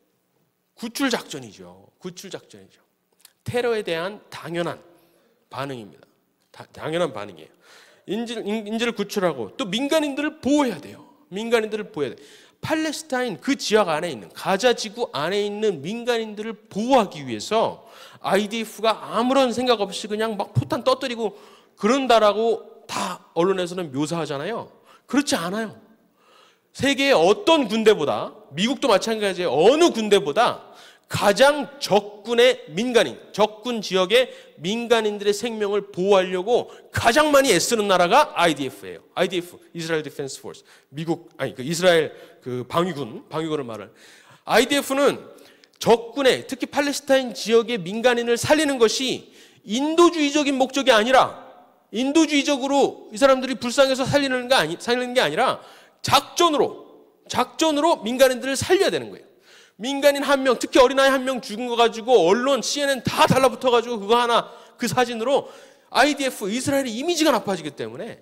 구출 작전이죠. 구출 작전이죠. 테러에 대한 당연한 반응입니다. 다, 당연한 반응이에요. 인질, 인질을 구출하고 또 민간인들을 보호해야 돼요. 민간인들을 보호해야 돼요. 팔레스타인 그 지역 안에 있는 가자 지구 안에 있는 민간인들을 보호하기 위해서 아이디에프가 아무런 생각 없이 그냥 막 포탄 떠뜨리고 그런다라고 다 언론에서는 묘사하잖아요. 그렇지 않아요. 세계의 어떤 군대보다, 미국도 마찬가지예요. 어느 군대보다 가장 적군의 민간인, 적군 지역의 민간인들의 생명을 보호하려고 가장 많이 애쓰는 나라가 아이디에프예요. 아이디에프, 이스라엘 디펜스 포스. 미국, 아니, 그 이스라엘 그 방위군, 방위군을 말하는. 아이디에프는 적군의, 특히 팔레스타인 지역의 민간인을 살리는 것이 인도주의적인 목적이 아니라, 인도주의적으로 이 사람들이 불쌍해서 살리는 게 아니, 살리는 게 아니라 작전으로, 작전으로 민간인들을 살려야 되는 거예요. 민간인 한 명, 특히 어린아이 한 명 죽은 거 가지고 언론, 씨엔엔 다 달라붙어가지고 그거 하나, 그 사진으로 아이디에프, 이스라엘의 이미지가 나빠지기 때문에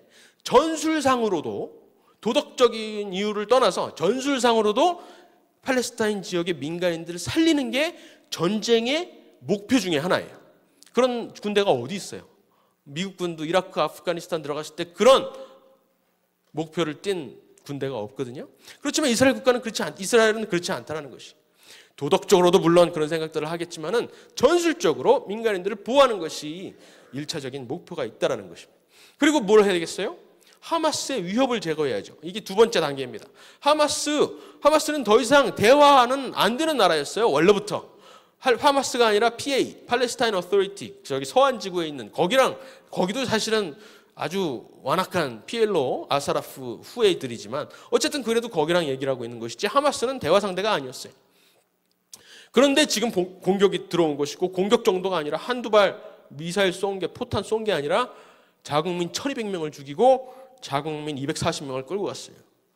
전술상으로도 도덕적인 이유를 떠나서 전술상으로도 팔레스타인 지역의 민간인들을 살리는 게 전쟁의 목표 중에 하나예요. 그런 군대가 어디 있어요? 미국 군도 이라크, 아프가니스탄 들어갔을 때 그런 목표를 띈 군대가 없거든요. 그렇지만 이스라엘 국가는 그렇지 않, 이스라엘은 그렇지 않다는 것이. 도덕적으로도 물론 그런 생각들을 하겠지만은 전술적으로 민간인들을 보호하는 것이 일차적인 목표가 있다라는 것입니다. 그리고 뭘 해야 되겠어요? 하마스의 위협을 제거해야죠. 이게 두 번째 단계입니다. 하마스, 하마스는 더 이상 대화는 안 되는 나라였어요. 원래부터. 하마스가 아니라 피에이, 팔레스타인 어토리티, 저기 서한 지구에 있는 거기랑, 거기도 사실은 아주 완악한 피엘로, 아사라프 후예들이지만 어쨌든 그래도 거기랑 얘기를 하고 있는 것이지 하마스는 대화 상대가 아니었어요. 그런데 지금 공격이 들어온 것이고 공격 정도가 아니라 한두 발 미사일 쏜 게, 포탄 쏜 게 아니라 자국민 천이백 명을 죽이고 자국민 이백사십 명을 끌고 갔어요.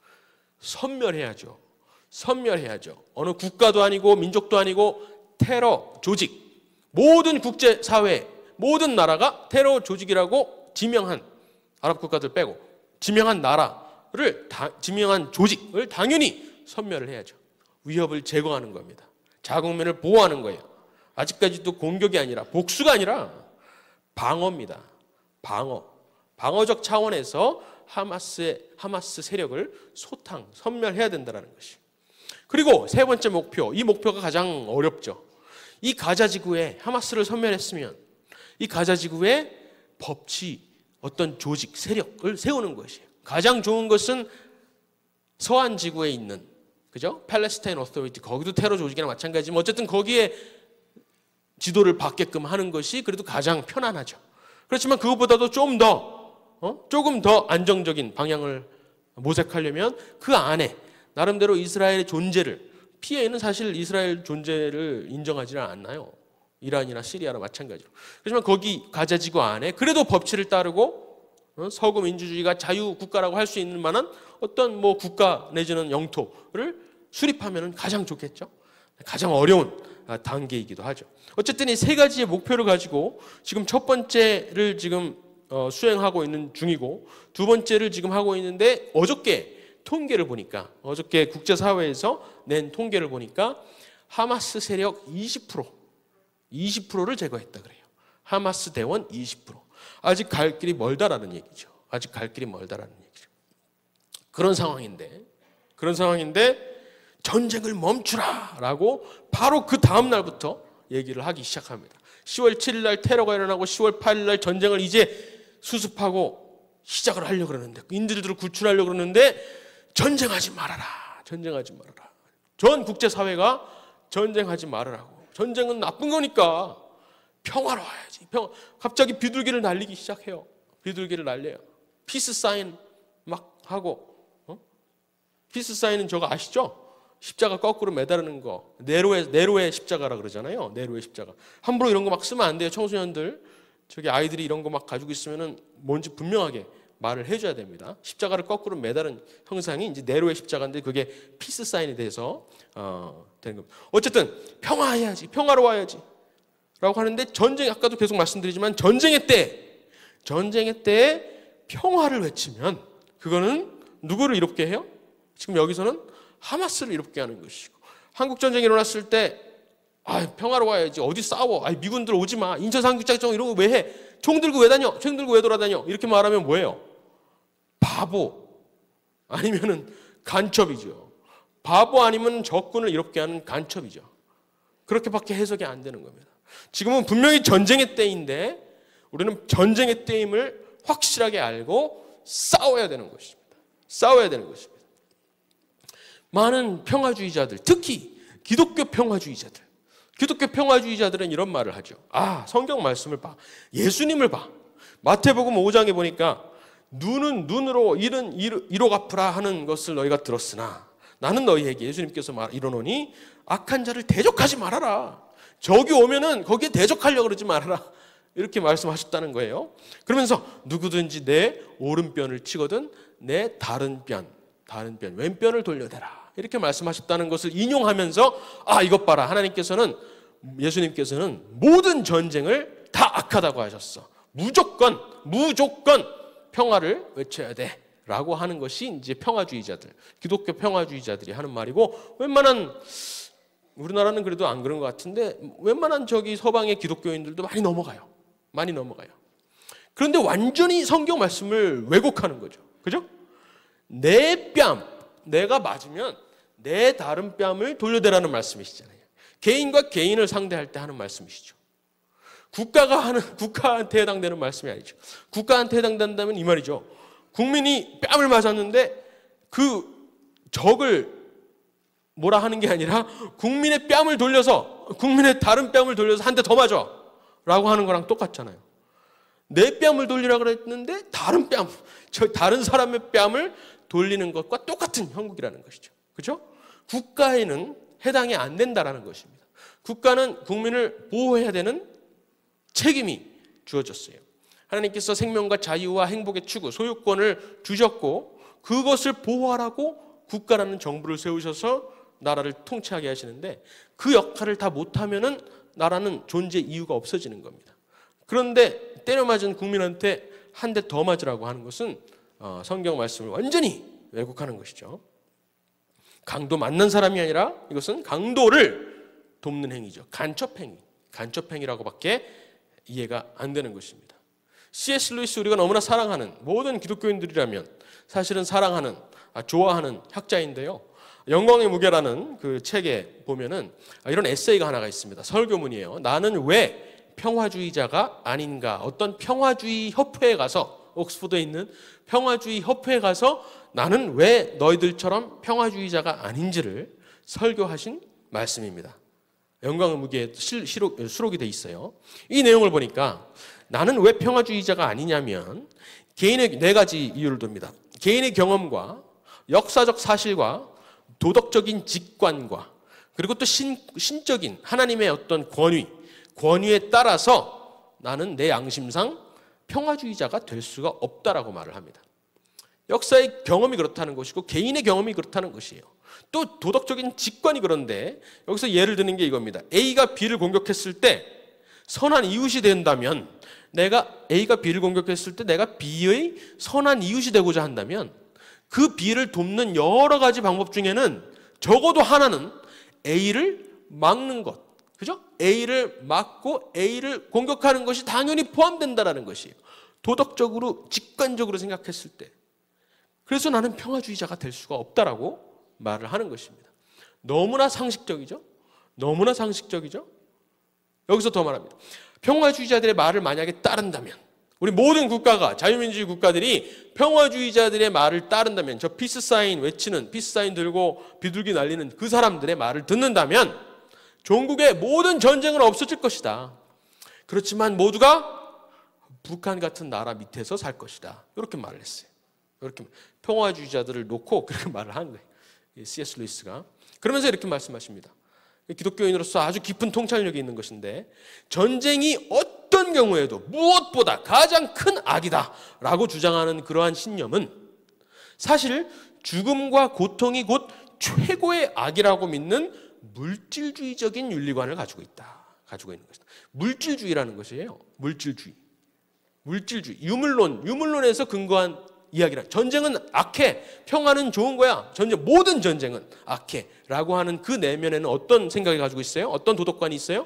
섬멸해야죠. 섬멸해야죠. 어느 국가도 아니고 민족도 아니고 테러 조직, 모든 국제사회, 모든 나라가 테러 조직이라고 지명한, 아랍 국가들 빼고 지명한 나라를, 다, 지명한 조직을 당연히 섬멸을 해야죠. 위협을 제거하는 겁니다. 자국민을 보호하는 거예요. 아직까지도 공격이 아니라 복수가 아니라 방어입니다. 방어. 방어적 차원에서 하마스의 하마스 세력을 소탕, 섬멸해야 된다는 것이. 그리고 세 번째 목표, 이 목표가 가장 어렵죠. 이 가자 지구에 하마스를 섬멸했으면 이 가자 지구에 법치, 어떤 조직, 세력을 세우는 것이에요. 가장 좋은 것은 서한 지구에 있는, 그죠? 팔레스타인 오토리티, 거기도 테러 조직이나 마찬가지지만 어쨌든 거기에 지도를 받게끔 하는 것이 그래도 가장 편안하죠. 그렇지만 그것보다도 좀 더, 어? 조금 더 안정적인 방향을 모색하려면 그 안에 나름대로 이스라엘의 존재를, 피해는 사실 이스라엘 존재를 인정하지 않나요? 이란이나 시리아나 마찬가지로. 그렇지만 거기 가자 지구 안에 그래도 법치를 따르고 어? 서구 민주주의가 자유국가라고 할 수 있는 만한 어떤 뭐 국가 내지는 영토를 수립하면 가장 좋겠죠. 가장 어려운 단계이기도 하죠. 어쨌든 이 세 가지의 목표를 가지고 지금 첫 번째를 지금 수행하고 있는 중이고 두 번째를 지금 하고 있는데, 어저께 통계를 보니까, 어저께 국제사회에서 낸 통계를 보니까 하마스 세력 이십 퍼센트, 이십 퍼센트를 제거했다 그래요. 하마스 대원 이십 퍼센트. 아직 갈 길이 멀다라는 얘기죠. 아직 갈 길이 멀다라는 얘기죠. 그런 상황인데, 그런 상황인데 전쟁을 멈추라라고 바로 그 다음 날부터 얘기를 하기 시작합니다. 시월 칠일 날 테러가 일어나고 시월 팔일 날 전쟁을 이제 수습하고 시작을 하려고 그러는데, 인질들을 구출하려고 그러는데 전쟁하지 말아라. 전쟁하지 말아라. 전 국제사회가 전쟁하지 말아라고. 전쟁은 나쁜 거니까 평화로 와야지. 평화. 갑자기 비둘기를 날리기 시작해요. 비둘기를 날려요. 피스 사인 막 하고. 어? 피스 사인은 저거 아시죠? 십자가 거꾸로 매다르는 거. 네로의, 네로의 십자가라 그러잖아요. 네로의 십자가. 함부로 이런 거 막 쓰면 안 돼요. 청소년들. 저기 아이들이 이런 거 막 가지고 있으면은 뭔지 분명하게 말을 해줘야 됩니다. 십자가를 거꾸로 매다른 형상이 이제 네로의 십자가인데 그게 피스 사인이 돼서 어, 되는 겁니다. 어쨌든 평화해야지, 평화로워야지 라고 하는데, 전쟁, 아까도 계속 말씀드리지만 전쟁의 때, 전쟁의 때에 평화를 외치면 그거는 누구를 이롭게 해요? 지금 여기서는 하마스를 이롭게 하는 것이고, 한국 전쟁이 일어났을 때 아, 평화로워야지, 어디 싸워, 아, 미군들 오지 마, 인천 상륙작전 이런 거 왜 해? 총 들고 왜 다녀? 총 들고 왜 돌아다녀? 이렇게 말하면 뭐예요? 바보 아니면은 간첩이죠. 바보 아니면 적군을 이롭게 하는 간첩이죠. 그렇게밖에 해석이 안 되는 겁니다. 지금은 분명히 전쟁의 때인데 우리는 전쟁의 때임을 확실하게 알고 싸워야 되는 것입니다. 싸워야 되는 것입니다. 많은 평화주의자들, 특히 기독교 평화주의자들, 기독교 평화주의자들은 이런 말을 하죠. 아, 성경 말씀을 봐. 예수님을 봐. 마태복음 오 장에 보니까 눈은 눈으로, 이는 이로 갚으라 하는 것을 너희가 들었으나 나는 너희에게, 예수님께서 말 이러노니 악한 자를 대적하지 말아라. 적이 오면은 거기에 대적하려고 그러지 말아라. 이렇게 말씀하셨다는 거예요. 그러면서 누구든지 내 오른편을 치거든 내 다른 편, 다른 편, 왼편을 돌려대라. 이렇게 말씀하셨다는 것을 인용하면서 아, 이것 봐라. 하나님께서는, 예수님께서는 모든 전쟁을 다 악하다고 하셨어. 무조건, 무조건 평화를 외쳐야 돼. 라고 하는 것이 이제 평화주의자들, 기독교 평화주의자들이 하는 말이고, 웬만한, 우리나라는 그래도 안 그런 것 같은데, 웬만한 저기 서방의 기독교인들도 많이 넘어가요. 많이 넘어가요. 그런데 완전히 성경 말씀을 왜곡하는 거죠. 그죠? 내 뺨, 내가 맞으면 내 다른 뺨을 돌려대라는 말씀이시잖아요. 개인과 개인을 상대할 때 하는 말씀이시죠. 국가가 하는, 국가한테 해당되는 말씀이 아니죠. 국가한테 해당된다면 이 말이죠. 국민이 뺨을 맞았는데 그 적을 뭐라 하는 게 아니라 국민의 뺨을 돌려서, 국민의 다른 뺨을 돌려서 한 대 더 맞아 라고 하는 거랑 똑같잖아요. 내 뺨을 돌리라 그랬는데 다른 뺨, 저 다른 사람의 뺨을 돌리는 것과 똑같은 형국이라는 것이죠. 그렇죠? 국가에는 해당이 안 된다라는 것입니다. 국가는 국민을 보호해야 되는 책임이 주어졌어요. 하나님께서 생명과 자유와 행복의 추구, 소유권을 주셨고 그것을 보호하라고 국가라는 정부를 세우셔서 나라를 통치하게 하시는데, 그 역할을 다 못하면은 나라는 존재 이유가 없어지는 겁니다. 그런데 때려 맞은 국민한테 한 대 더 맞으라고 하는 것은 성경 말씀을 완전히 왜곡하는 것이죠. 강도 맞는 사람이 아니라 이것은 강도를 돕는 행위죠. 간첩행위. 간첩행위라고밖에 이해가 안 되는 것입니다. 씨 에스 루이스 우리가 너무나 사랑하는 모든 기독교인들이라면 사실은 사랑하는, 아, 좋아하는 학자인데요. 영광의 무게라는 그 책에 보면은 이런 에세이가 하나가 있습니다. 설교문이에요. 나는 왜 평화주의자가 아닌가. 어떤 평화주의 협회에 가서, 옥스퍼드에 있는 평화주의 협회에 가서 나는 왜 너희들처럼 평화주의자가 아닌지를 설교하신 말씀입니다. 영광의 무게에 수록이 돼 있어요. 이 내용을 보니까 나는 왜 평화주의자가 아니냐면 개인의 네 가지 이유를 둡니다. 개인의 경험과 역사적 사실과 도덕적인 직관과 그리고 또 신, 신적인 하나님의 어떤 권위, 권위에 따라서 나는 내 양심상 평화주의자가 될 수가 없다라고 말을 합니다. 역사의 경험이 그렇다는 것이고 개인의 경험이 그렇다는 것이에요. 또 도덕적인 직관이 그런데 여기서 예를 드는 게 이겁니다. A가 B를 공격했을 때 선한 이웃이 된다면 내가 A가 B를 공격했을 때 내가 B의 선한 이웃이 되고자 한다면 그 B를 돕는 여러 가지 방법 중에는 적어도 하나는 A를 막는 것. 그죠? A를 막고 A를 공격하는 것이 당연히 포함된다는 것이에요. 도덕적으로, 직관적으로 생각했을 때. 그래서 나는 평화주의자가 될 수가 없다라고 말을 하는 것입니다. 너무나 상식적이죠? 너무나 상식적이죠? 여기서 더 말합니다. 평화주의자들의 말을 만약에 따른다면, 우리 모든 국가가, 자유민주주의 국가들이 평화주의자들의 말을 따른다면, 저 피스 사인 외치는, 피스 사인 들고 비둘기 날리는 그 사람들의 말을 듣는다면 종국의 모든 전쟁은 없어질 것이다. 그렇지만 모두가 북한 같은 나라 밑에서 살 것이다. 이렇게 말을 했어요. 이렇게 평화주의자들을 놓고 그렇게 말을 한 거예요. 씨 에스 루이스가. 그러면서 이렇게 말씀하십니다. 기독교인으로서 아주 깊은 통찰력이 있는 것인데 전쟁이 어떤 경우에도 무엇보다 가장 큰 악이다 라고 주장하는 그러한 신념은 사실 죽음과 고통이 곧 최고의 악이라고 믿는 물질주의적인 윤리관을 가지고 있다. 가지고 있는 것이다. 물질주의라는 것이에요. 물질주의. 물질주의. 유물론, 유물론에서 근거한 이야기라. 전쟁은 악해. 평화는 좋은 거야. 전쟁, 모든 전쟁은 악해. 라고 하는 그 내면에는 어떤 생각을 가지고 있어요? 어떤 도덕관이 있어요?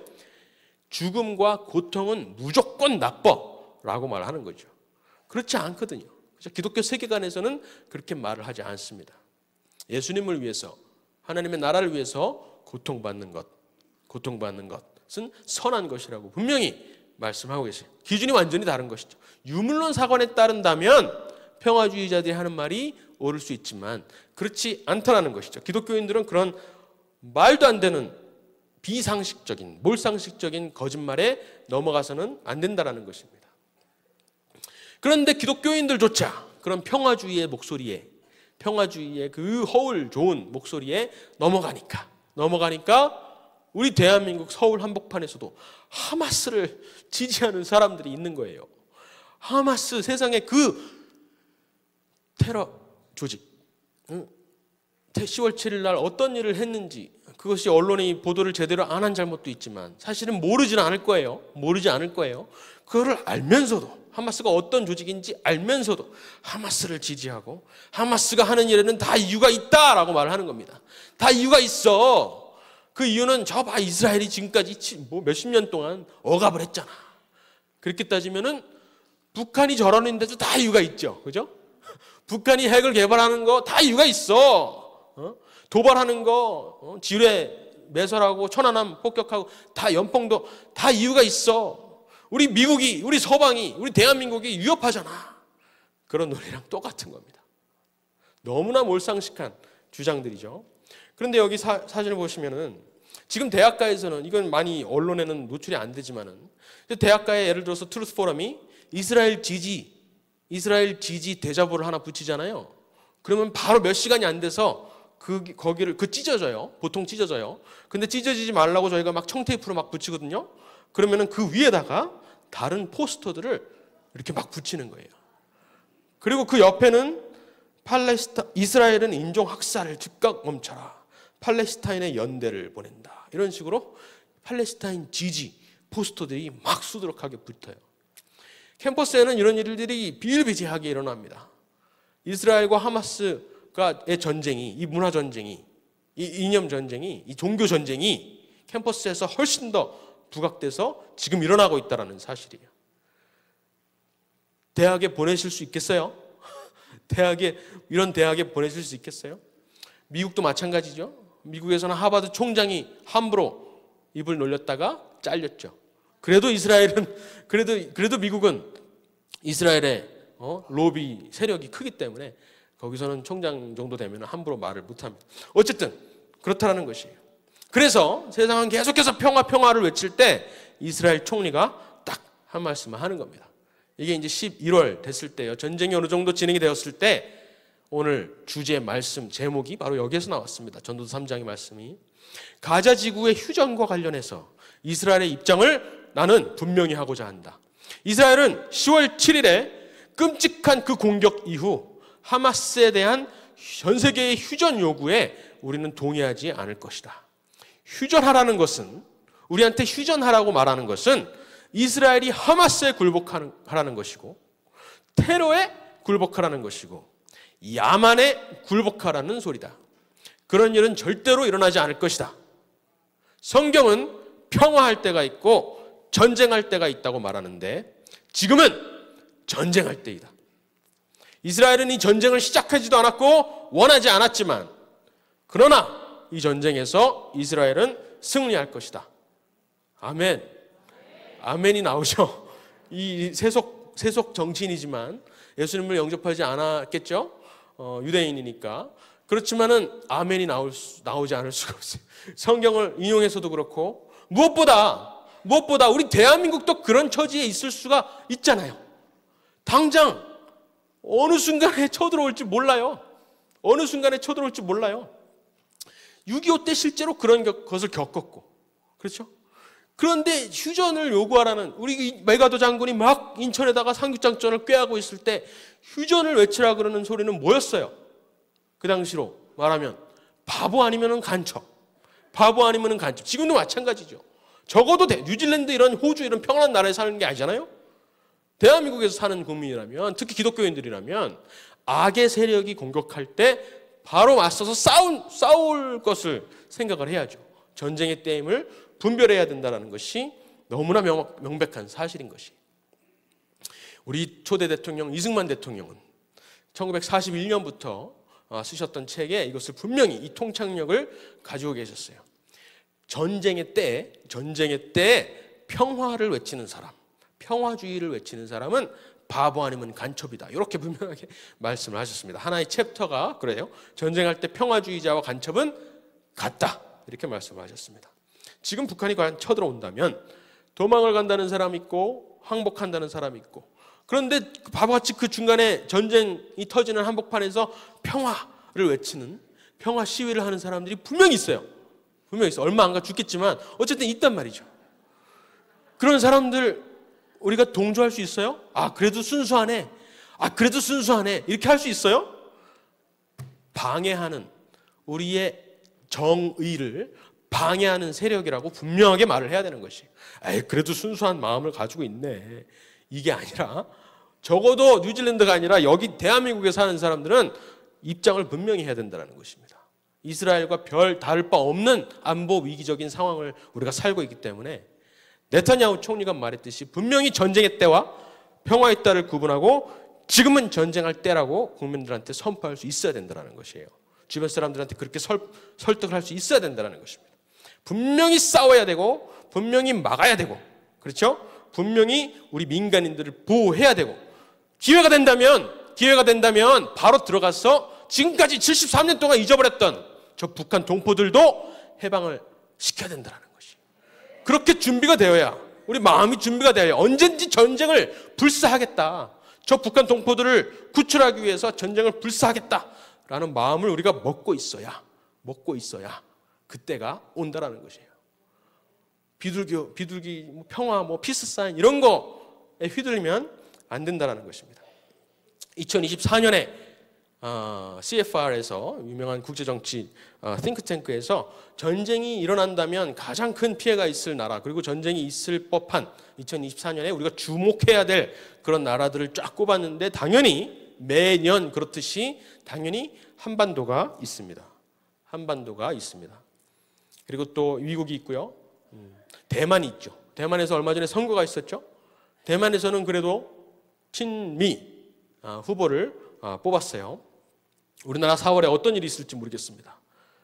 죽음과 고통은 무조건 나빠. 라고 말하는 거죠. 그렇지 않거든요. 기독교 세계관에서는 그렇게 말을 하지 않습니다. 예수님을 위해서, 하나님의 나라를 위해서 고통받는 것, 고통받는 것은 선한 것이라고 분명히 말씀하고 계세요. 기준이 완전히 다른 것이죠. 유물론 사관에 따른다면 평화주의자들이 하는 말이 옳을 수 있지만 그렇지 않다는 것이죠. 기독교인들은 그런 말도 안 되는 비상식적인, 몰상식적인 거짓말에 넘어가서는 안 된다는 것입니다. 그런데 기독교인들조차 그런 평화주의의 목소리에, 평화주의의 그 허울 좋은 목소리에 넘어가니까, 넘어가니까 우리 대한민국 서울 한복판에서도 하마스를 지지하는 사람들이 있는 거예요. 하마스, 세상에 그 테러 조직, 시월 칠일 날 어떤 일을 했는지 그것이 언론이 보도를 제대로 안 한 잘못도 있지만 사실은 모르지는 않을 거예요. 모르지 않을 거예요. 그거를 알면서도, 하마스가 어떤 조직인지 알면서도 하마스를 지지하고 하마스가 하는 일에는 다 이유가 있다라고 말을 하는 겁니다. 다 이유가 있어. 그 이유는 저 봐, 이스라엘이 지금까지 뭐 몇십 년 동안 억압을 했잖아. 그렇게 따지면은 북한이 저러는데도 다 이유가 있죠. 그죠? 북한이 핵을 개발하는 거 다 이유가 있어. 어? 도발하는 거, 어? 지뢰 매설하고 천안함 폭격하고 다 연평도 다 이유가 있어. 우리 미국이, 우리 서방이, 우리 대한민국이 위협하잖아. 그런 논리랑 똑같은 겁니다. 너무나 몰상식한 주장들이죠. 그런데 여기 사, 사진을 보시면은 지금 대학가에서는 이건 많이 언론에는 노출이 안 되지만은 대학가에 예를 들어서 트루스 포럼이 이스라엘 지지 이스라엘 지지 대자보를 하나 붙이잖아요. 그러면 바로 몇 시간이 안 돼서 그 거기를 그 찢어져요. 보통 찢어져요. 근데 찢어지지 말라고 저희가 막 청테이프로 막 붙이거든요. 그러면은 그 위에다가 다른 포스터들을 이렇게 막 붙이는 거예요. 그리고 그 옆에는 팔레스타 이스라엘은 인종 학살을 즉각 멈춰라. 팔레스타인의 연대를 보낸다. 이런 식으로 팔레스타인 지지 포스터들이 막 수두룩하게 붙어요. 캠퍼스에는 이런 일들이 비일비재하게 일어납니다. 이스라엘과 하마스의 전쟁이, 이 문화 전쟁이 이 이념 전쟁이, 이 종교 전쟁이 캠퍼스에서 훨씬 더 부각돼서 지금 일어나고 있다는 사실이에요. 대학에 보내실 수 있겠어요? 대학에, 이런 대학에 보내실 수 있겠어요? 미국도 마찬가지죠. 미국에서는 하버드 총장이 함부로 입을 놀렸다가 잘렸죠. 그래도 이스라엘은, 그래도, 그래도 미국은 이스라엘의 어? 로비 세력이 크기 때문에 거기서는 총장 정도 되면 함부로 말을 못합니다. 어쨌든 그렇다는 것이에요. 그래서 세상은 계속해서 평화 평화를 외칠 때 이스라엘 총리가 딱 한 말씀을 하는 겁니다. 이게 이제 십일월 됐을 때요. 전쟁이 어느 정도 진행이 되었을 때 오늘 주제 말씀 제목이 바로 여기에서 나왔습니다. 전도서 삼 장의 말씀이 가자 지구의 휴전과 관련해서 이스라엘의 입장을 나는 분명히 하고자 한다. 이스라엘은 시월 칠일에 끔찍한 그 공격 이후 하마스에 대한 전 세계의 휴전 요구에 우리는 동의하지 않을 것이다. 휴전하라는 것은, 우리한테 휴전하라고 말하는 것은 이스라엘이 하마스에 굴복하라는 것이고 테러에 굴복하라는 것이고 야만에 굴복하라는 소리다. 그런 일은 절대로 일어나지 않을 것이다. 성경은 평화할 때가 있고 전쟁할 때가 있다고 말하는데 지금은 전쟁할 때이다. 이스라엘은 이 전쟁을 시작하지도 않았고 원하지 않았지만 그러나 이 전쟁에서 이스라엘은 승리할 것이다. 아멘. 아멘이 나오죠. 이 세속, 세속 정치인이지만 예수님을 영접하지 않았겠죠. 어, 유대인이니까. 그렇지만은 아멘이 나올 수, 나오지 않을 수가 없어요. 성경을 인용해서도 그렇고 무엇보다 무엇보다 우리 대한민국도 그런 처지에 있을 수가 있잖아요. 당장 어느 순간에 쳐들어올지 몰라요. 어느 순간에 쳐들어올지 몰라요. 육이오 때 실제로 그런 것을 겪었고, 그렇죠? 그런데 휴전을 요구하라는, 우리 메가도 장군이 막 인천에다가 상륙작전을 꾀하고 있을 때 휴전을 외치라 그러는 소리는 뭐였어요? 그 당시로 말하면 바보 아니면은 간첩, 바보 아니면은 간첩. 지금도 마찬가지죠. 적어도 뉴질랜드 이런 호주 이런 평안한 나라에 사는 게 아니잖아요. 대한민국에서 사는 국민이라면, 특히 기독교인들이라면 악의 세력이 공격할 때 바로 맞서서 싸울, 싸울 것을 생각을 해야죠. 전쟁의 때임을 분별해야 된다는 것이 너무나 명, 명백한 사실인 것이. 우리 초대 대통령 이승만 대통령은 천구백사십일 년부터 쓰셨던 책에 이것을 분명히 이 통찰력을 가지고 계셨어요. 전쟁의 때, 전쟁의 때 평화를 외치는 사람, 평화주의를 외치는 사람은 바보 아니면 간첩이다. 이렇게 분명하게 말씀을 하셨습니다. 하나의 챕터가 그래요. 전쟁할 때 평화주의자와 간첩은 같다. 이렇게 말씀하셨습니다. 지금 북한이 과연 쳐들어온다면 도망을 간다는 사람이 있고 항복한다는 사람이 있고, 그런데 바보같이 그 중간에 전쟁이 터지는 한복판에서 평화를 외치는, 평화 시위를 하는 사람들이 분명히 있어요. 분명히 있어요. 얼마 안 가 죽겠지만 어쨌든 있단 말이죠. 그런 사람들 우리가 동조할 수 있어요? 아, 그래도 순수하네. 아, 그래도 순수하네. 이렇게 할 수 있어요? 방해하는, 우리의 정의를 방해하는 세력이라고 분명하게 말을 해야 되는 것이. 에이, 그래도 순수한 마음을 가지고 있네. 이게 아니라 적어도 뉴질랜드가 아니라 여기 대한민국에 사는 사람들은 입장을 분명히 해야 된다는 것입니다. 이스라엘과 별 다를 바 없는 안보 위기적인 상황을 우리가 살고 있기 때문에 네타냐후 총리가 말했듯이 분명히 전쟁의 때와 평화의 때를 구분하고 지금은 전쟁할 때라고 국민들한테 선포할 수 있어야 된다는 것이에요. 주변 사람들한테 그렇게 설, 설득을 할 수 있어야 된다는 것입니다. 분명히 싸워야 되고 분명히 막아야 되고, 그렇죠? 분명히 우리 민간인들을 보호해야 되고, 기회가 된다면 기회가 된다면 바로 들어가서 지금까지 칠십삼 년 동안 잊어버렸던 저 북한 동포들도 해방을 시켜야 된다는 것이. 그렇게 준비가 되어야, 우리 마음이 준비가 되어야 언제든지 전쟁을 불사하겠다, 저 북한 동포들을 구출하기 위해서 전쟁을 불사하겠다라는 마음을 우리가 먹고 있어야 먹고 있어야 그때가 온다라는 것이에요. 비둘기, 비둘기 뭐 평화, 뭐 피스 사인 이런 거에 휘둘리면 안 된다라는 것입니다. 이천이십사 년에 어, 씨에프알에서 유명한 국제정치 어, 띵크탱크에서 전쟁이 일어난다면 가장 큰 피해가 있을 나라, 그리고 전쟁이 있을 법한 이천이십사 년에 우리가 주목해야 될 그런 나라들을 쫙 꼽았는데 당연히 매년 그렇듯이 당연히 한반도가 있습니다. 한반도가 있습니다. 그리고 또 미국이 있고요. 대만이 있죠. 대만에서 얼마 전에 선거가 있었죠. 대만에서는 그래도 친미 후보를 뽑았어요. 우리나라 사월에 어떤 일이 있을지 모르겠습니다.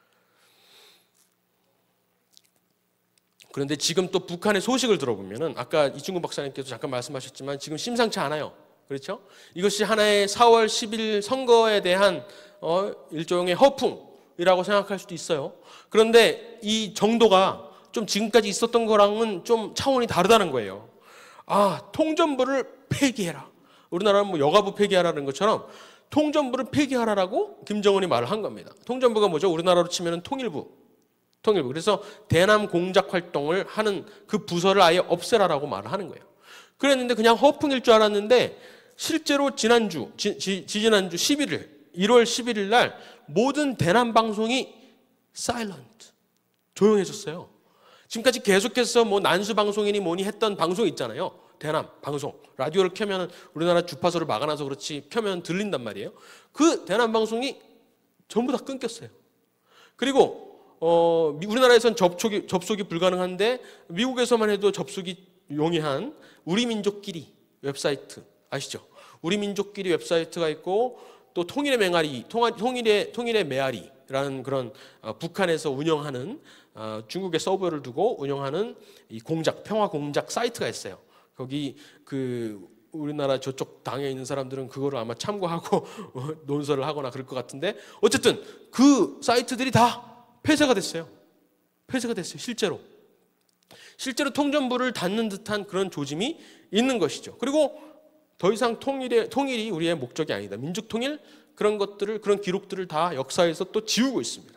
그런데 지금 또 북한의 소식을 들어보면은 아까 이충구 박사님께서 잠깐 말씀하셨지만 지금 심상치 않아요. 그렇죠? 이것이 하나의 사월 십일 선거에 대한 어, 일종의 허풍이라고 생각할 수도 있어요. 그런데 이 정도가 좀 지금까지 있었던 거랑은 좀 차원이 다르다는 거예요. 아, 통전부를 폐기해라. 우리나라는 뭐 여가부 폐기하라는 것처럼 통전부를 폐기하라라고 김정은이 말을 한 겁니다. 통전부가 뭐죠? 우리나라로 치면 통일부. 통일부. 그래서 대남 공작 활동을 하는 그 부서를 아예 없애라라고 말을 하는 거예요. 그랬는데 그냥 허풍일 줄 알았는데 실제로 지난주, 지, 지, 지난주 십일 일, 일월 십일일 날 모든 대남 방송이 사일런트, 조용해졌어요. 지금까지 계속해서 뭐 난수 방송이니 뭐니 했던 방송 있잖아요. 대남 방송. 라디오를 켜면 우리나라 주파수를 막아놔서 그렇지 켜면 들린단 말이에요. 그 대남 방송이 전부 다 끊겼어요. 그리고 어, 우리나라에선 접촉이, 접속이 불가능한데 미국에서만 해도 접속이 용이한 우리 민족끼리 웹사이트 아시죠? 우리 민족끼리 웹사이트가 있고 또 통일의 맹아리, 통일의, 통일의 메아리라는 그런 어, 북한에서 운영하는 어, 중국의 서버를 두고 운영하는 이 공작, 평화 공작 사이트가 있어요. 거기 그 우리나라 저쪽 당에 있는 사람들은 그거를 아마 참고하고 논설을 하거나 그럴 것 같은데 어쨌든 그 사이트들이 다 폐쇄가 됐어요. 폐쇄가 됐어요. 실제로. 실제로 통전부를 닫는 듯한 그런 조짐이 있는 것이죠. 그리고 더 이상 통일의, 통일이 우리의 목적이 아니다. 민족 통일 그런 것들을 그런 기록들을 다 역사에서 또 지우고 있습니다.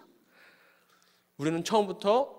우리는 처음부터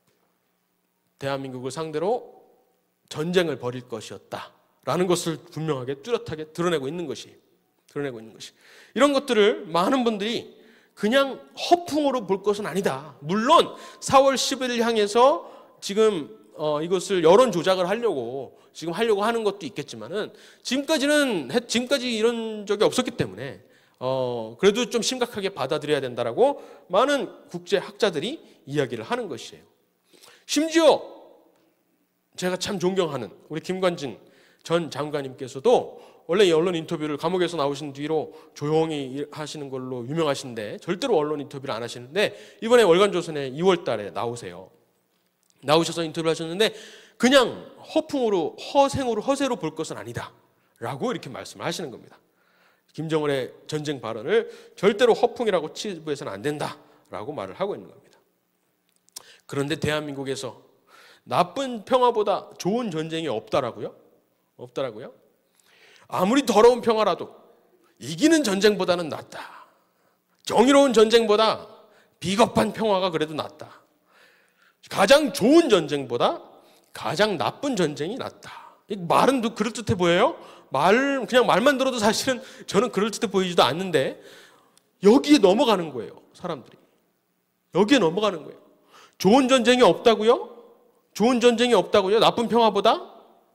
대한민국을 상대로 전쟁을 벌일 것이었다라는 것을 분명하게 뚜렷하게 드러내고 있는 것이 드러내고 있는 것이 이런 것들을 많은 분들이 그냥 허풍으로 볼 것은 아니다. 물론 사월 십일을 향해서 지금 어, 이것을 여론 조작을 하려고 지금 하려고 하는 것도 있겠지만은 지금까지는 지금까지 이런 적이 없었기 때문에 어, 그래도 좀 심각하게 받아들여야 된다라고 많은 국제 학자들이 이야기를 하는 것이에요. 심지어 제가 참 존경하는 우리 김관진 전 장관님께서도 원래 이 언론 인터뷰를 감옥에서 나오신 뒤로 조용히 하시는 걸로 유명하신데 절대로 언론 인터뷰를 안 하시는데 이번에 월간조선에 이월 달에 나오세요. 나오셔서 인터뷰를 하셨는데 그냥 허풍으로 허생으로 허세로 볼 것은 아니다 라고 이렇게 말씀을 하시는 겁니다. 김정은의 전쟁 발언을 절대로 허풍이라고 치부해서는 안 된다라고 말을 하고 있는 겁니다. 그런데 대한민국에서 나쁜 평화보다 좋은 전쟁이 없다라고요? 없다라고요? 아무리 더러운 평화라도 이기는 전쟁보다는 낫다. 정의로운 전쟁보다 비겁한 평화가 그래도 낫다. 가장 좋은 전쟁보다 가장 나쁜 전쟁이 낫다. 이 말은 그럴듯해 보여요? 말, 그냥 말만 들어도 사실은 저는 그럴듯해 보이지도 않는데 여기에 넘어가는 거예요, 사람들이. 여기에 넘어가는 거예요. 좋은 전쟁이 없다고요? 좋은 전쟁이 없다고요? 나쁜 평화보다?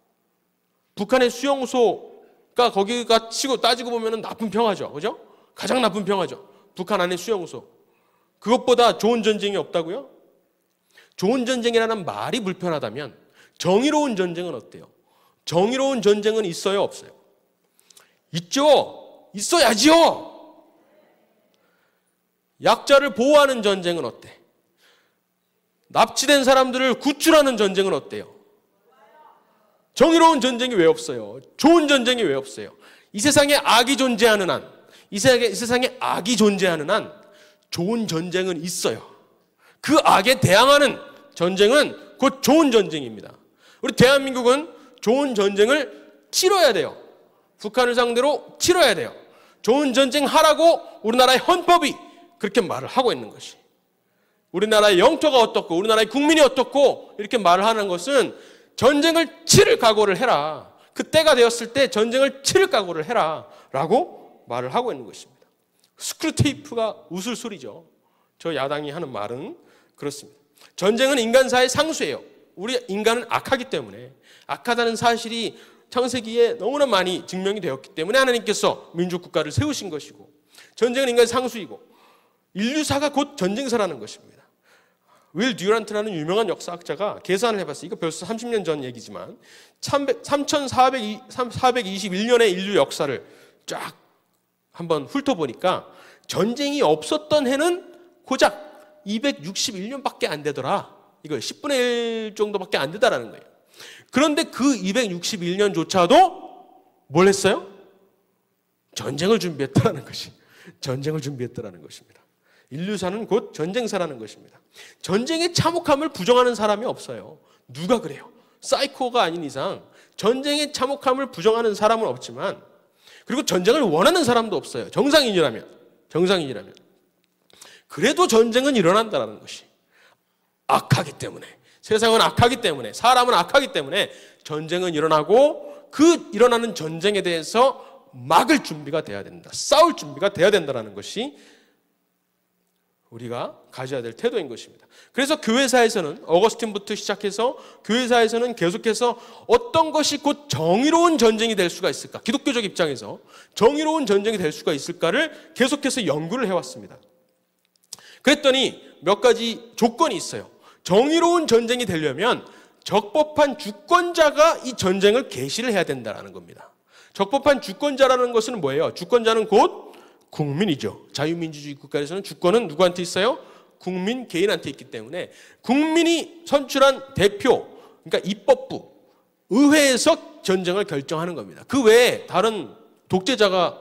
북한의 수용소가 거기가 치고 따지고 보면 나쁜 평화죠. 그죠? 가장 나쁜 평화죠. 북한 안에 수용소. 그것보다 좋은 전쟁이 없다고요? 좋은 전쟁이라는 말이 불편하다면 정의로운 전쟁은 어때요? 정의로운 전쟁은 있어요, 없어요? 있죠. 있어야지요. 약자를 보호하는 전쟁은 어때? 납치된 사람들을 구출하는 전쟁은 어때요? 정의로운 전쟁이 왜 없어요? 좋은 전쟁이 왜 없어요? 이 세상에 악이 존재하는 한, 이 세상에, 이 세상에 악이 존재하는 한 좋은 전쟁은 있어요. 그 악에 대항하는 전쟁은 곧 좋은 전쟁입니다. 우리 대한민국은 좋은 전쟁을 치러야 돼요. 북한을 상대로 치러야 돼요. 좋은 전쟁 하라고 우리나라의 헌법이 그렇게 말을 하고 있는 것이. 우리나라의 영토가 어떻고 우리나라의 국민이 어떻고 이렇게 말을 하는 것은 전쟁을 치를 각오를 해라. 그때가 되었을 때 전쟁을 치를 각오를 해라 라고 말을 하고 있는 것입니다. 스크루테이프가 웃을 소리죠. 저 야당이 하는 말은 그렇습니다. 전쟁은 인간사의 상수예요. 우리 인간은 악하기 때문에 악하다는 사실이 창세기에 너무나 많이 증명이 되었기 때문에 하나님께서 민족국가를 세우신 것이고 전쟁은 인간의 상수이고 인류사가 곧 전쟁사라는 것입니다. 윌 듀란트라는 유명한 역사학자가 계산을 해봤어요. 이거 벌써 삼십 년 전 얘기지만 삼천사백이십일 년의 인류 역사를 쫙 한번 훑어보니까 전쟁이 없었던 해는 고작 이백육십일 년밖에 안 되더라. 이거 십분의 일 정도밖에 안 되다라는 거예요. 그런데 그 이백육십일 년조차도 뭘 했어요? 전쟁을 준비했다라는 것이 전쟁을 준비했다라는 것입니다. 인류사는 곧 전쟁사라는 것입니다. 전쟁의 참혹함을 부정하는 사람이 없어요. 누가 그래요? 사이코가 아닌 이상 전쟁의 참혹함을 부정하는 사람은 없지만, 그리고 전쟁을 원하는 사람도 없어요. 정상인이라면 정상인이라면 그래도 전쟁은 일어난다는 것이 악하기 때문에, 세상은 악하기 때문에, 사람은 악하기 때문에 전쟁은 일어나고 그 일어나는 전쟁에 대해서 막을 준비가 돼야 된다. 싸울 준비가 돼야 된다는 것이 우리가 가져야 될 태도인 것입니다. 그래서 교회사에서는 어거스틴부터 시작해서 교회사에서는 계속해서 어떤 것이 곧 정의로운 전쟁이 될 수가 있을까? 기독교적 입장에서 정의로운 전쟁이 될 수가 있을까를 계속해서 연구를 해왔습니다. 그랬더니 몇 가지 조건이 있어요. 정의로운 전쟁이 되려면 적법한 주권자가 이 전쟁을 개시를 해야 된다는 겁니다. 적법한 주권자라는 것은 뭐예요? 주권자는 곧 국민이죠. 자유민주주의 국가에서는 주권은 누구한테 있어요? 국민, 개인한테 있기 때문에 국민이 선출한 대표, 그러니까 입법부, 의회에서 전쟁을 결정하는 겁니다. 그 외에 다른 독재자가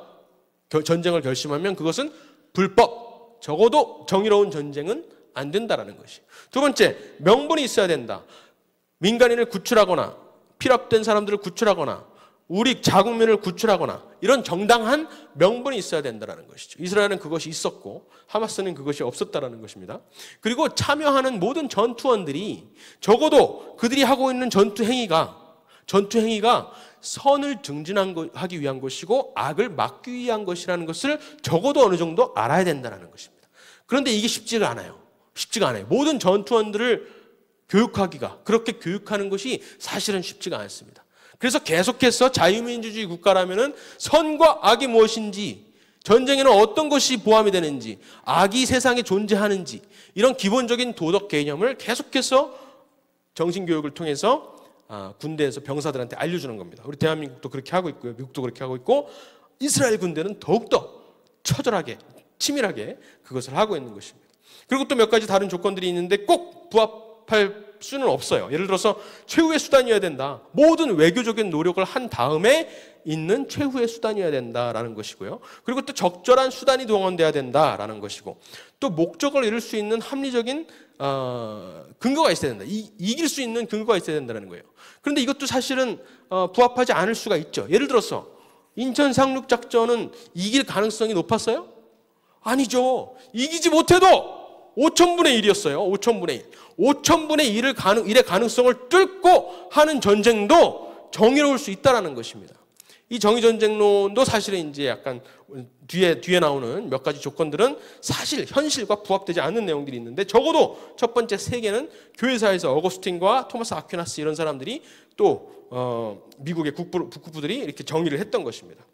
전쟁을 결심하면 그것은 불법, 적어도 정의로운 전쟁은 안 된다라는 것이. 두 번째, 명분이 있어야 된다. 민간인을 구출하거나 필요된 사람들을 구출하거나 우리 자국민을 구출하거나 이런 정당한 명분이 있어야 된다는 것이죠. 이스라엘은 그것이 있었고 하마스는 그것이 없었다는 것입니다. 그리고 참여하는 모든 전투원들이 적어도 그들이 하고 있는 전투 행위가 전투 행위가 선을 증진하기 위한 것이고 악을 막기 위한 것이라는 것을 적어도 어느 정도 알아야 된다는 것입니다. 그런데 이게 쉽지가 않아요. 쉽지가 않아요. 모든 전투원들을 교육하기가, 그렇게 교육하는 것이 사실은 쉽지가 않습니다. 그래서 계속해서 자유민주주의 국가라면은 선과 악이 무엇인지, 전쟁에는 어떤 것이 포함이 되는지, 악이 세상에 존재하는지, 이런 기본적인 도덕 개념을 계속해서 정신교육을 통해서 군대에서 병사들한테 알려주는 겁니다. 우리 대한민국도 그렇게 하고 있고요. 미국도 그렇게 하고 있고, 이스라엘 군대는 더욱더 처절하게, 치밀하게 그것을 하고 있는 것입니다. 그리고 또 몇 가지 다른 조건들이 있는데 꼭 부합할 수는 없어요. 예를 들어서 최후의 수단이어야 된다. 모든 외교적인 노력을 한 다음에 있는 최후의 수단이어야 된다라는 것이고요. 그리고 또 적절한 수단이 동원돼야 된다라는 것이고, 또 목적을 이룰 수 있는 합리적인 어, 근거가 있어야 된다. 이, 이길 수 있는 근거가 있어야 된다는 거예요. 그런데 이것도 사실은 어, 부합하지 않을 수가 있죠. 예를 들어서 인천 상륙 작전은 이길 가능성이 높았어요? 아니죠. 이기지 못해도 오천분의 일이었어요. 오천분의 일. 오천분의 일을 가능, 일의 가능성을 뚫고 하는 전쟁도 정의로울 수 있다는 것입니다. 이 정의전쟁론도 사실은 이제 약간 뒤에, 뒤에 나오는 몇 가지 조건들은 사실 현실과 부합되지 않는 내용들이 있는데, 적어도 첫 번째 세 개는 교회사에서 어거스틴과 토마스 아퀴나스 이런 사람들이 또 어, 미국의 국부, 국부들이 이렇게 정의를 했던 것입니다.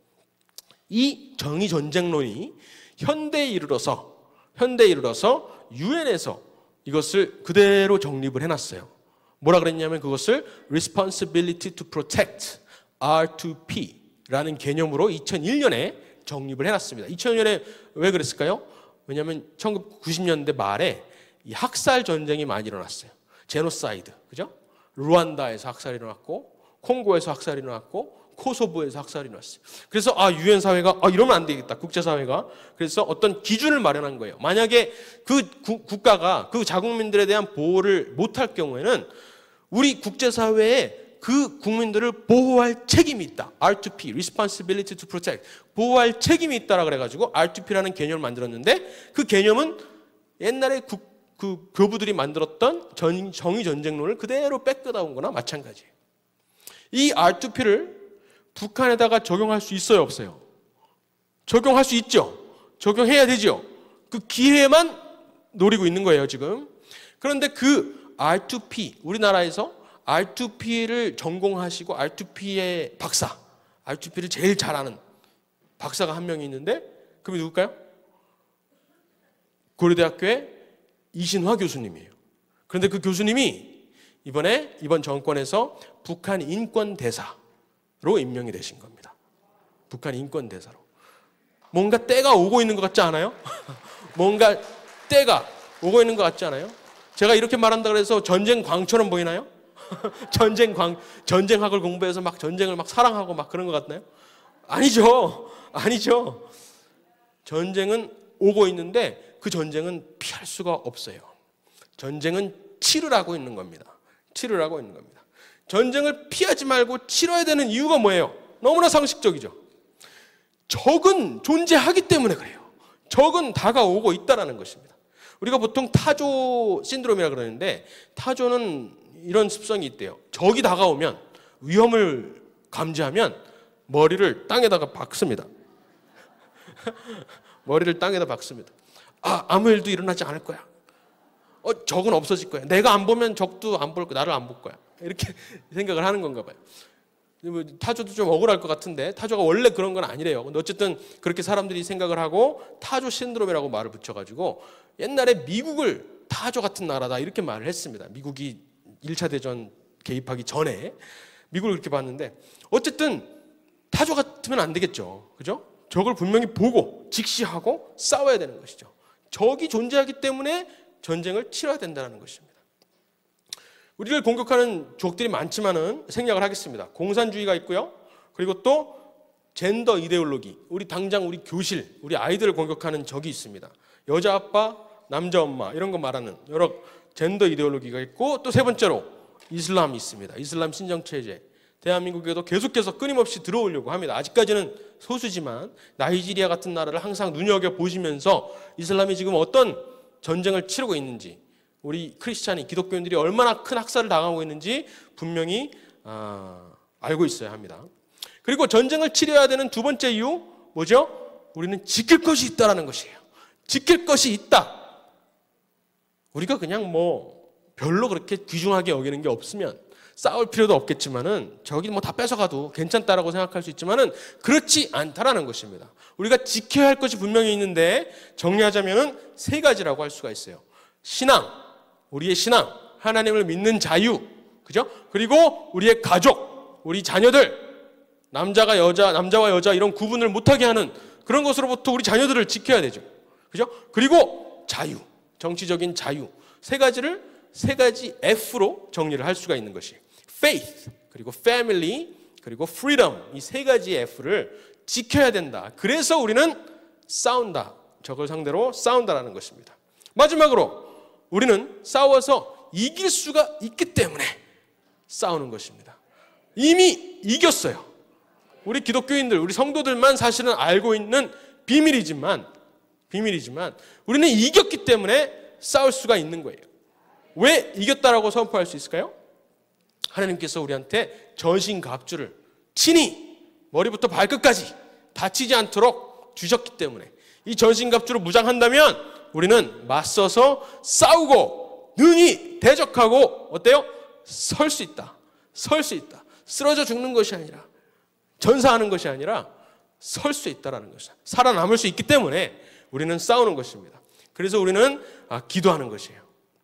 이 정의전쟁론이 현대에 이르러서 현대에 이르러서 유엔에서 이것을 그대로 정립을 해놨어요. 뭐라 그랬냐면 그것을 Responsibility to Protect, 알 투 피라는 개념으로 이천일 년에 정립을 해놨습니다. 이천일 년에 왜 그랬을까요? 왜냐하면 천구백구십 년대 말에 이 학살 전쟁이 많이 일어났어요. 제노사이드, 그죠? 루안다에서 학살이 일어났고, 콩고에서 학살이 일어났고, 코소보에서 학살이 났어요. 그래서 아 유엔 사회가 아 이러면 안 되겠다. 국제 사회가 그래서 어떤 기준을 마련한 거예요. 만약에 그 구, 국가가 그 자국민들에 대한 보호를 못할 경우에는 우리 국제 사회에 그 국민들을 보호할 책임이 있다. 알 투 피, Responsibility to Protect. 보호할 책임이 있다라 그래가지고 알 투 피라는 개념을 만들었는데, 그 개념은 옛날에 국, 그 교부들이 만들었던 전, 정의전쟁론을 그대로 뺏겨다온 거나 마찬가지예요. 이 알 투 피를 북한에다가 적용할 수 있어요, 없어요? 적용할 수 있죠. 적용해야 되죠. 그 기회만 노리고 있는 거예요, 지금. 그런데 그 알 투 피, 우리나라에서 알 투 피를 전공하시고 알 투 피의 박사, 알 투 피를 제일 잘하는 박사가 한 명이 있는데, 그게 누굴까요? 고려대학교의 이신화 교수님이에요. 그런데 그 교수님이 이번에 이번 정권에서 북한 인권대사로 임명이 되신 겁니다. 북한 인권대사로. 뭔가 때가 오고 있는 것 같지 않아요? 뭔가 때가 오고 있는 것 같지 않아요? 제가 이렇게 말한다고 해서 전쟁 광처럼 보이나요? 전쟁 광, 전쟁학을 공부해서 막 전쟁을 막 사랑하고 막 그런 것 같나요? 아니죠. 아니죠. 전쟁은 오고 있는데 그 전쟁은 피할 수가 없어요. 전쟁은 치르라고 있는 겁니다. 치르라고 있는 겁니다. 전쟁을 피하지 말고 치러야 되는 이유가 뭐예요? 너무나 상식적이죠. 적은 존재하기 때문에 그래요. 적은 다가오고 있다는 것입니다. 우리가 보통 타조 신드롬이라고 그러는데 타조는 이런 습성이 있대요. 적이 다가오면 위험을 감지하면 머리를 땅에다가 박습니다. 머리를 땅에다 박습니다. 아, 아무 일도 일어나지 않을 거야. 어, 적은 없어질 거야. 내가 안 보면 적도 안 볼 거야. 나를 안 볼 거야. 이렇게 생각을 하는 건가 봐요. 타조도 좀 억울할 것 같은데 타조가 원래 그런 건 아니래요. 근데 어쨌든 그렇게 사람들이 생각을 하고 타조 신드롬이라고 말을 붙여가지고 옛날에 미국을 타조 같은 나라다 이렇게 말을 했습니다. 미국이 일 차 대전 개입하기 전에 미국을 그렇게 봤는데 어쨌든 타조 같으면 안 되겠죠. 그죠? 적을 분명히 보고 직시하고 싸워야 되는 것이죠. 적이 존재하기 때문에 전쟁을 치러야 된다는 것입니다. 우리를 공격하는 적들이 많지만은 생략을 하겠습니다. 공산주의가 있고요. 그리고 또 젠더 이데올로기. 우리 당장 우리 교실, 우리 아이들을 공격하는 적이 있습니다. 여자 아빠, 남자 엄마 이런 거 말하는 여러 젠더 이데올로기가 있고 또 세 번째로 이슬람이 있습니다. 이슬람 신정체제. 대한민국에도 계속해서 끊임없이 들어오려고 합니다. 아직까지는 소수지만 나이지리아 같은 나라를 항상 눈여겨보시면서 이슬람이 지금 어떤 전쟁을 치르고 있는지 우리 크리스찬이 기독교인들이 얼마나 큰 학살을 당하고 있는지 분명히 아, 알고 있어야 합니다. 그리고 전쟁을 치러야 되는 두 번째 이유 뭐죠? 우리는 지킬 것이 있다는 것이에요. 지킬 것이 있다. 우리가 그냥 뭐 별로 그렇게 귀중하게 여기는 게 없으면 싸울 필요도 없겠지만은 저기 뭐 다 뺏어가도 괜찮다라고 생각할 수 있지만은 그렇지 않다라는 것입니다. 우리가 지켜야 할 것이 분명히 있는데 정리하자면은 세 가지라고 할 수가 있어요. 신앙, 우리의 신앙, 하나님을 믿는 자유, 그죠? 그리고 우리의 가족, 우리 자녀들, 남자가 여자, 남자와 여자 이런 구분을 못하게 하는 그런 것으로부터 우리 자녀들을 지켜야 되죠. 그죠? 그리고 자유, 정치적인 자유. 세 가지를 세 가지 F로 정리를 할 수가 있는 것이 faith, 그리고 family, 그리고 freedom. 이 세 가지 F를 지켜야 된다. 그래서 우리는 싸운다. 적을 상대로 싸운다라는 것입니다. 마지막으로 우리는 싸워서 이길 수가 있기 때문에 싸우는 것입니다. 이미 이겼어요. 우리 기독교인들, 우리 성도들만 사실은 알고 있는 비밀이지만 비밀이지만 우리는 이겼기 때문에 싸울 수가 있는 거예요. 왜 이겼다라고 선포할 수 있을까요? 하나님께서 우리한테 전신갑주를 친히 머리부터 발끝까지 다치지 않도록 주셨기 때문에 이 전신갑주를 무장한다면 우리는 맞서서 싸우고 능히 대적하고 어때요? 설 수 있다. 설 수 있다. 쓰러져 죽는 것이 아니라 전사하는 것이 아니라 설 수 있다라는 것이다. 살아남을 수 있기 때문에 우리는 싸우는 것입니다. 그래서 우리는 기도하는 것이에요.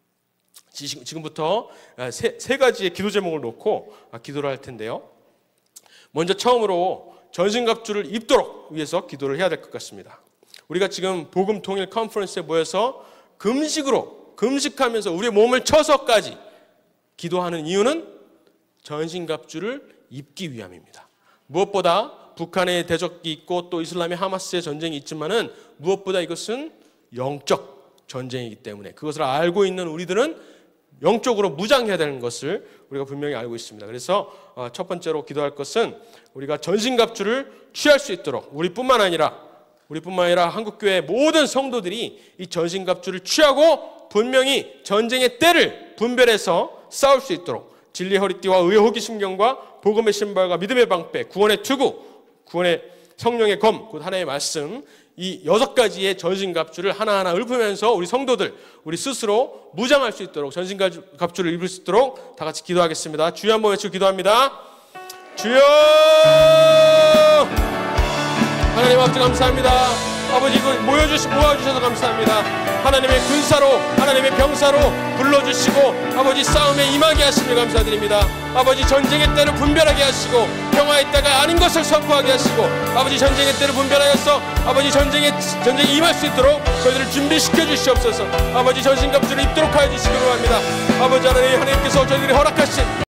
지금부터 세, 세 가지의 기도 제목을 놓고 기도를 할 텐데요. 먼저 처음으로 전신갑주를 입도록 위해서 기도를 해야 될 것 같습니다. 우리가 지금 복음 통일 컨퍼런스에 모여서 금식으로 금식하면서 우리의 몸을 쳐서까지 기도하는 이유는 전신갑주를 입기 위함입니다. 무엇보다 북한의 대적이 있고 또 이슬람의 하마스의 전쟁이 있지만은 무엇보다 이것은 영적 전쟁이기 때문에 그것을 알고 있는 우리들은 영적으로 무장해야 되는 것을 우리가 분명히 알고 있습니다. 그래서 첫 번째로 기도할 것은 우리가 전신갑주를 취할 수 있도록 우리뿐만 아니라 우리뿐만 아니라 한국교회 모든 성도들이 이 전신갑주를 취하고 분명히 전쟁의 때를 분별해서 싸울 수 있도록 진리의 허리띠와 의의 호기심경과 복음의 신발과 믿음의 방패, 구원의 투구, 구원의 성령의 검, 곧 하나님의 말씀 이 여섯 가지의 전신갑주를 하나하나 읊으면서 우리 성도들, 우리 스스로 무장할 수 있도록 전신갑주를 입을 수 있도록 다 같이 기도하겠습니다. 주여 한번 외치고 기도합니다. 주여! 하나님 아버지 감사합니다. 아버지 그 모여주시, 모아주셔서 감사합니다. 하나님의 군사로, 하나님의 병사로 불러주시고 아버지 싸움에 임하게 하시며 감사드립니다. 아버지 전쟁의 때를 분별하게 하시고 평화의 때가 아닌 것을 선포하게 하시고 아버지 전쟁의 때를 분별하여서 아버지 전쟁에, 전쟁에 임할 수 있도록 저희들을 준비시켜 주시옵소서. 아버지 전신갑주를 입도록 하여 주시기로 합니다. 아버지 하나님, 하나님께서 저희들이 허락하신